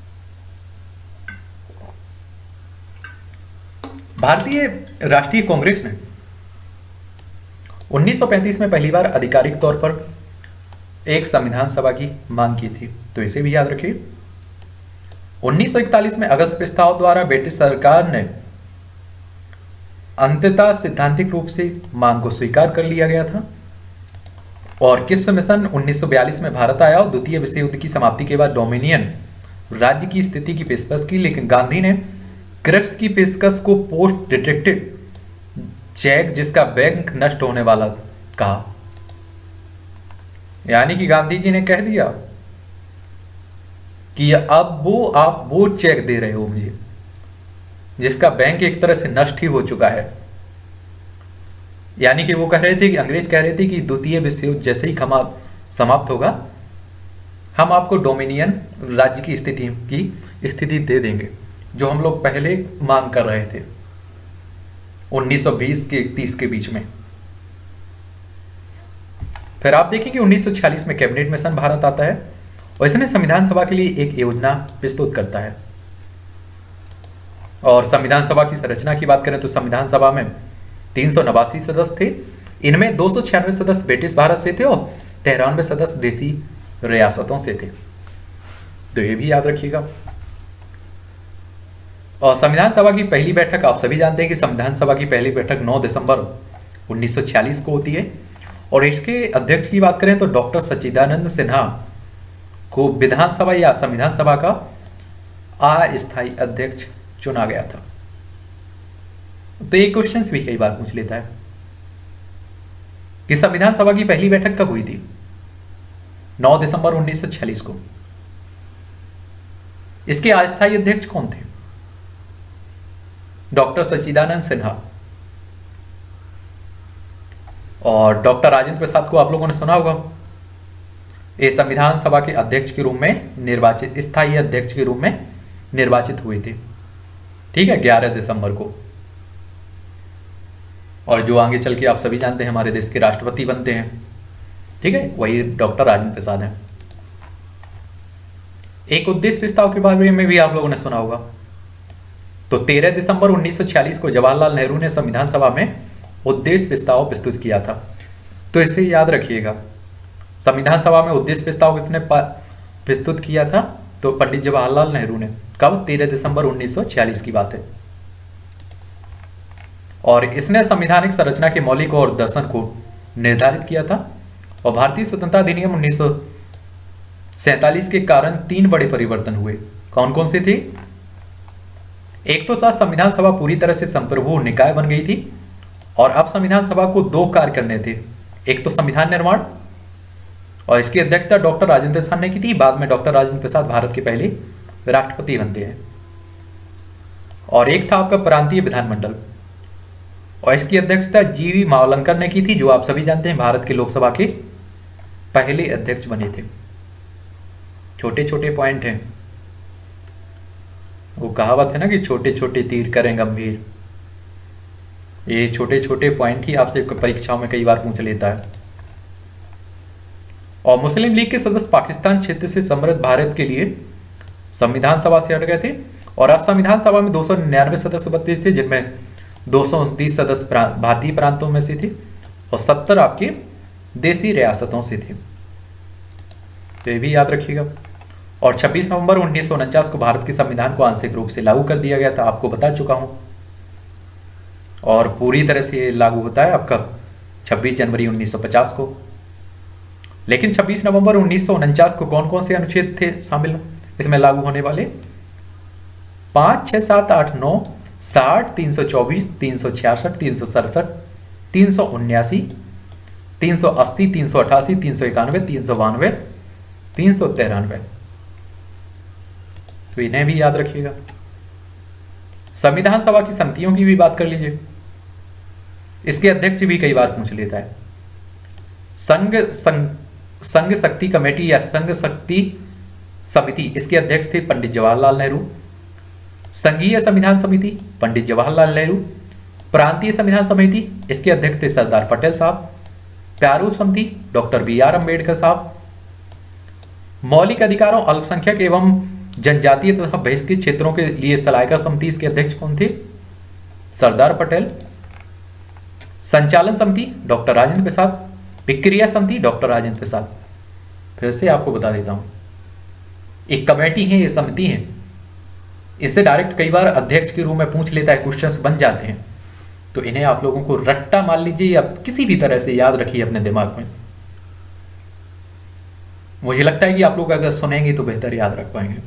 भारतीय राष्ट्रीय कांग्रेस ने उन्नीस सौ पैंतीस में पहली बार आधिकारिक तौर पर एक संविधान सभा की मांग की थी, तो इसे भी याद रखिए। उन्नीस सौ इकतालीस में अगस्त प्रस्ताव द्वारा ब्रिटिश सरकार ने अंततः सैद्धांतिक रूप से मांग को स्वीकार कर लिया गया था। और किप्स मिशन उन्नीस सौ बयालीस में भारत आया और द्वितीय विश्व युद्ध की समाप्ति के बाद डोमिनियन राज्य की स्थिति की पेशकश की, लेकिन गांधी ने क्रिप्स की पेशकश को पोस्ट डिटेक्टेड चेक जिसका बैंक नष्ट होने वाला कहा। यानी कि गांधी जी ने कह दिया कि अब वो आप वो चेक दे रहे हो मुझे जिसका बैंक एक तरह से नष्ट ही हो चुका है। यानी कि वो कह रहे थे कि अंग्रेज कह रहे थे कि द्वितीय विश्व युद्ध जैसे ही समाप्त होगा हम आपको डोमिनियन राज्य की स्थिति की स्थिति दे देंगे जो हम लोग पहले मांग कर रहे थे उन्नीस सौ बीस के तीस के बीच में। फिर आप देखिए कि उन्नीस सौ छियालीस में कैबिनेट मिशन भारत आता है और इसने संविधान सभा के लिए एक योजना प्रस्तुत करता है। और संविधान सभा की संरचना की बात करें तो संविधान सभा में तीन सौ नवासी सदस्य थे। इनमें दो सौ छियानवे सदस्य ब्रिटिश भारत से थे और तिरानवे सदस्य देसी रियासतों से थे, तो ये भी याद रखिएगा। और संविधान सभा की पहली बैठक आप सभी जानते हैं कि संविधान सभा की पहली बैठक नौ दिसंबर उन्नीस सौ छियालीस को होती है। और इसके अध्यक्ष की बात करें तो डॉक्टर सच्चिदानंद सिन्हा को विधानसभा या संविधान सभा का अस्थायी अध्यक्ष चुना गया था। तो ये क्वेश्चन भी कई बार पूछ लेता है कि संविधान सभा की पहली बैठक कब हुई थी? नौ दिसंबर उन्नीस सौ छियालीस को। इसके अस्थायी अध्यक्ष कौन थे? डॉक्टर सच्चिदानंद सिन्हा। और डॉक्टर राजेंद्र प्रसाद को आप लोगों ने सुना होगा, ये संविधान सभा के अध्यक्ष के रूप में निर्वाचित, स्थायी अध्यक्ष के रूप में निर्वाचित हुए थे। ठीक है, ग्यारह दिसंबर को। और जो आगे चल के आप सभी जानते हैं हमारे देश के राष्ट्रपति बनते हैं, ठीक है, वही डॉक्टर राजेंद्र प्रसाद हैं। एक उद्देश्य प्रस्ताव के बारे में भी आप लोगों ने सुना होगा। तो तेरह दिसंबर उन्नीस सौ छियालीस को जवाहरलाल नेहरू ने संविधान सभा में उद्देश्य प्रस्ताव प्रस्तुत किया था। तो इसे याद रखिएगा, संविधान सभा में उद्देश्य प्रस्ताव किसने प्रस्तुत किया था? तो पंडित जवाहरलाल नेहरू ने। कब? तेरह दिसंबर उन्नीस सौ छियालीस की बात है। और इसने संवैधानिक संरचना के मौलिक और दर्शन को निर्धारित किया था। और भारतीय स्वतंत्रता अधिनियम उन्नीस सौ सैतालीस के कारण तीन बड़े परिवर्तन हुए। कौन कौन से थे? एक तो था संविधान सभा पूरी तरह से संप्रभु निकाय बन गई थी और अब संविधान सभा को दो कार्य करने थे। एक तो संविधान निर्माण, और इसकी अध्यक्षता डॉक्टर राजेंद्र प्रसाद ने की थी। बाद में डॉक्टर राजेंद्र प्रसाद भारत के पहले राष्ट्रपति बनते हैं। और एक था आपका प्रांतीय विधानमंडल, और इसकी अध्यक्षता जीवी मावलंकर ने की थी, जो आप सभी जानते हैं भारत के लोकसभा के पहले अध्यक्ष बने थे। छोटे छोटे पॉइंट हैं, वो कहावत है ना कि छोटे छोटे तीर करें गंभीर। ये छोटे छोटे पॉइंट ही आपसे परीक्षाओं में कई बार पूछ लेता है। और मुस्लिम लीग के सदस्य पाकिस्तान क्षेत्र से समृद्ध भारत के लिए संविधान सभा से हट गए थे। और अब संविधान सभा में दो सौ निन्यानवे सदस्य बनते थे, जिनमें दो सौ उनतीस सदस्य भारतीय प्रांतों में से थे और सत्तर आपके देसी रियासतों से थे। तो ये भी याद रखिएगा। और छब्बीस नवंबर उन्नीस सौ उनचास को भारत के संविधान को आंशिक रूप से लागू कर दिया गया था, आपको बता चुका हूं। और पूरी तरह से लागू होता है आपका छब्बीस जनवरी उन्नीस सौ पचास को। लेकिन छब्बीस नवंबर उन्नीस सौ उनचास को कौन कौन से अनुच्छेद थे शामिल इसमें लागू होने वाले? पांच, छह, सात, आठ, नौ, साठ, तीन सौ चौबीस, तीन सौ छियासठ, तीन सौ सड़सठ, तीन सौ उन्यासी, तीन सौ अस्सी, तीन सौ अठासी, तीन सौ इक्यानवे, तीन सौ बानवे, तीन सौ तिरानवे। तो इन्हें भी याद रखिएगा। संविधान सभा की समितियों की भी बात कर लीजिए। इसके अध्यक्ष भी कई बार पूछ लेता है। संघ संघ संघ शक्ति कमेटी या संघ शक्ति समिति, इसके अध्यक्ष थे पंडित जवाहरलाल नेहरू। संघीय संविधान समिति, पंडित जवाहरलाल नेहरू। प्रांतीय संविधान समिति, इसके अध्यक्ष थे सरदार पटेल साहब। प्रारूप समिति, डॉक्टर बी आर अम्बेडकर साहब। मौलिक अधिकारों, अल्पसंख्यक एवं जनजातीय तथा बहिष्कृत क्षेत्रों के लिए सलाहकार समिति, इसके अध्यक्ष कौन थे? सरदार पटेल। संचालन समिति, डॉक्टर राजेंद्र प्रसाद। प्रक्रिया समिति, डॉक्टर राजेंद्र प्रसाद। फिर से आपको बता देता हूं, एक कमेटी है, ये समिति है, इससे डायरेक्ट कई बार अध्यक्ष के रूप में पूछ लेता है, क्वेश्चंस बन जाते हैं। तो इन्हें आप लोगों को रट्टा मान लीजिए या किसी भी तरह से याद रखिए अपने दिमाग में। मुझे लगता है कि आप लोग अगर सुनेंगे तो बेहतर याद रख पाएंगे।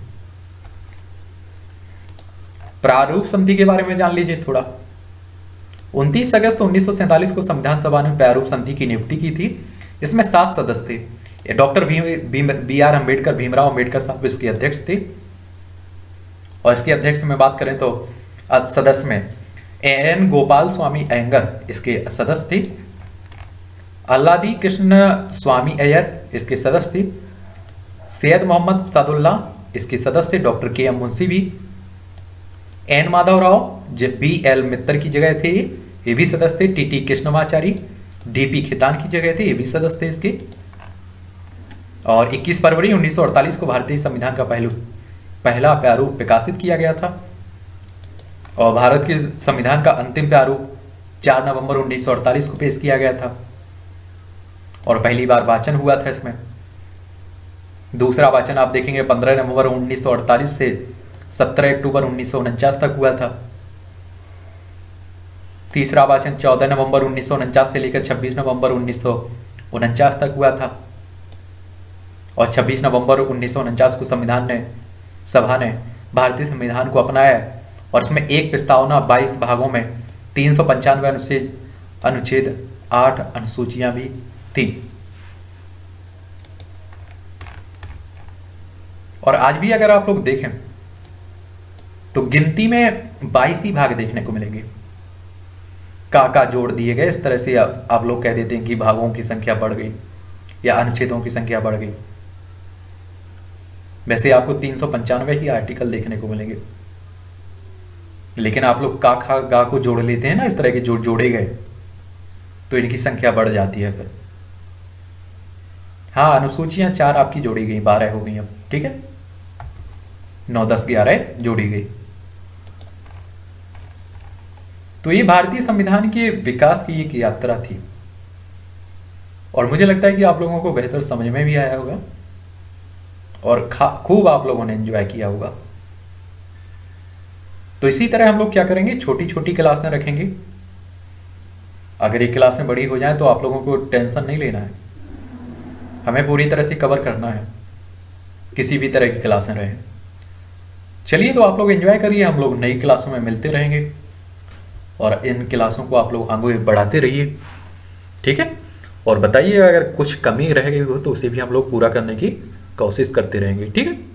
प्रारूप समिति के बारे में जान लीजिए थोड़ा। उनतीस अगस्त उन्नीस सौ सैंतालीस को संविधान सभा ने प्रारूप समिति की नियुक्ति की थी। इसमें सात सदस्य थे। Doctor B R Ambedkar, Bhimrao Ambedkar साहब इसके अध्यक्ष थे। और इसके अध्यक्ष में बात करें तो सदस्य में एन गोपाल स्वामी अयंगर इसके सदस्य थे। अल्लादी कृष्ण स्वामी अय्यर इसके सदस्य थे। सैयद मोहम्मद सादुल्लाह इसके सदस्य थे, डॉक्टर के एम मुंशी भी, N Madhav Rao B L Mittar की जगह थे ये ये भी सदस्य थे, T T Krishnamachari D P Khaitan की जगह थे, ये भी सदस्य थे इसके। और इक्कीस फरवरी उन्नीस सौ अड़तालीस को भारतीय संविधान का पहलू पहला प्रारूप प्रकाशित किया गया था और भारत के संविधान का अंतिम प्रारूप चार नवंबर उन्नीस सौ अड़तालीस को पेश किया गया था और पहली बार वाचन हुआ था इसमें। दूसरा वाचन आप देखेंगे पंद्रह नवंबर उन्नीस सौ अड़तालीस से सत्रह अक्टूबर उन्नीस सौ उनचास तक हुआ था। तीसरा वाचन चौदह नवंबर उन्नीस सौ उनचास से लेकर छब्बीस नवंबर उन्नीस सौ उनचास तक हुआ था और छब्बीस नवंबर उन्नीस सौ उनचास को संविधान ने सभा ने भारतीय संविधान को अपनाया और इसमें एक प्रस्तावना बाईस भागों में तीन सौ पंचानवे अनुच्छेद अनुच्छेद आठ अनुसूचियां भी थी। और आज भी अगर आप लोग देखें तो गिनती में बाईस ही भाग देखने को मिलेंगे, का का जोड़ दिए गए। इस तरह से आप, आप लोग कह देते हैं कि भागों की संख्या बढ़ गई या अनुच्छेदों की संख्या बढ़ गई। वैसे आपको तीन सौ पंचानवे ही आर्टिकल देखने को मिलेंगे, लेकिन आप लोग का खा गा को जोड़ लेते हैं ना, इस तरह के जो जोड़े गए तो इनकी संख्या बढ़ जाती है फिर। हाँ, अनुसूचियां चार आपकी जोड़ी गई, बारह हो गई अब, ठीक है, नौ दस ग्यारह जोड़ी गई। तो ये भारतीय संविधान के विकास की एक यात्रा थी और मुझे लगता है कि आप लोगों को बेहतर समझ में भी आया होगा और खूब आप लोगों ने एंजॉय किया होगा। तो इसी तरह हम लोग क्या करेंगे, छोटी छोटी क्लासें रखेंगे। अगर ये क्लासें बड़ी हो जाएं तो आप लोगों को टेंशन नहीं लेना है, हमें पूरी तरह से कवर करना है, किसी भी तरह की क्लासें रहें। चलिए, तो आप लोग एंजॉय करिए, हम लोग नई क्लासों में मिलते रहेंगे और इन क्लासों को आप लोग आगे बढ़ाते रहिए, ठीक है। और बताइए अगर कुछ कमी रह गई हो तो उसे भी हम लोग पूरा करने की कोशिश करते रहेंगे, ठीक है।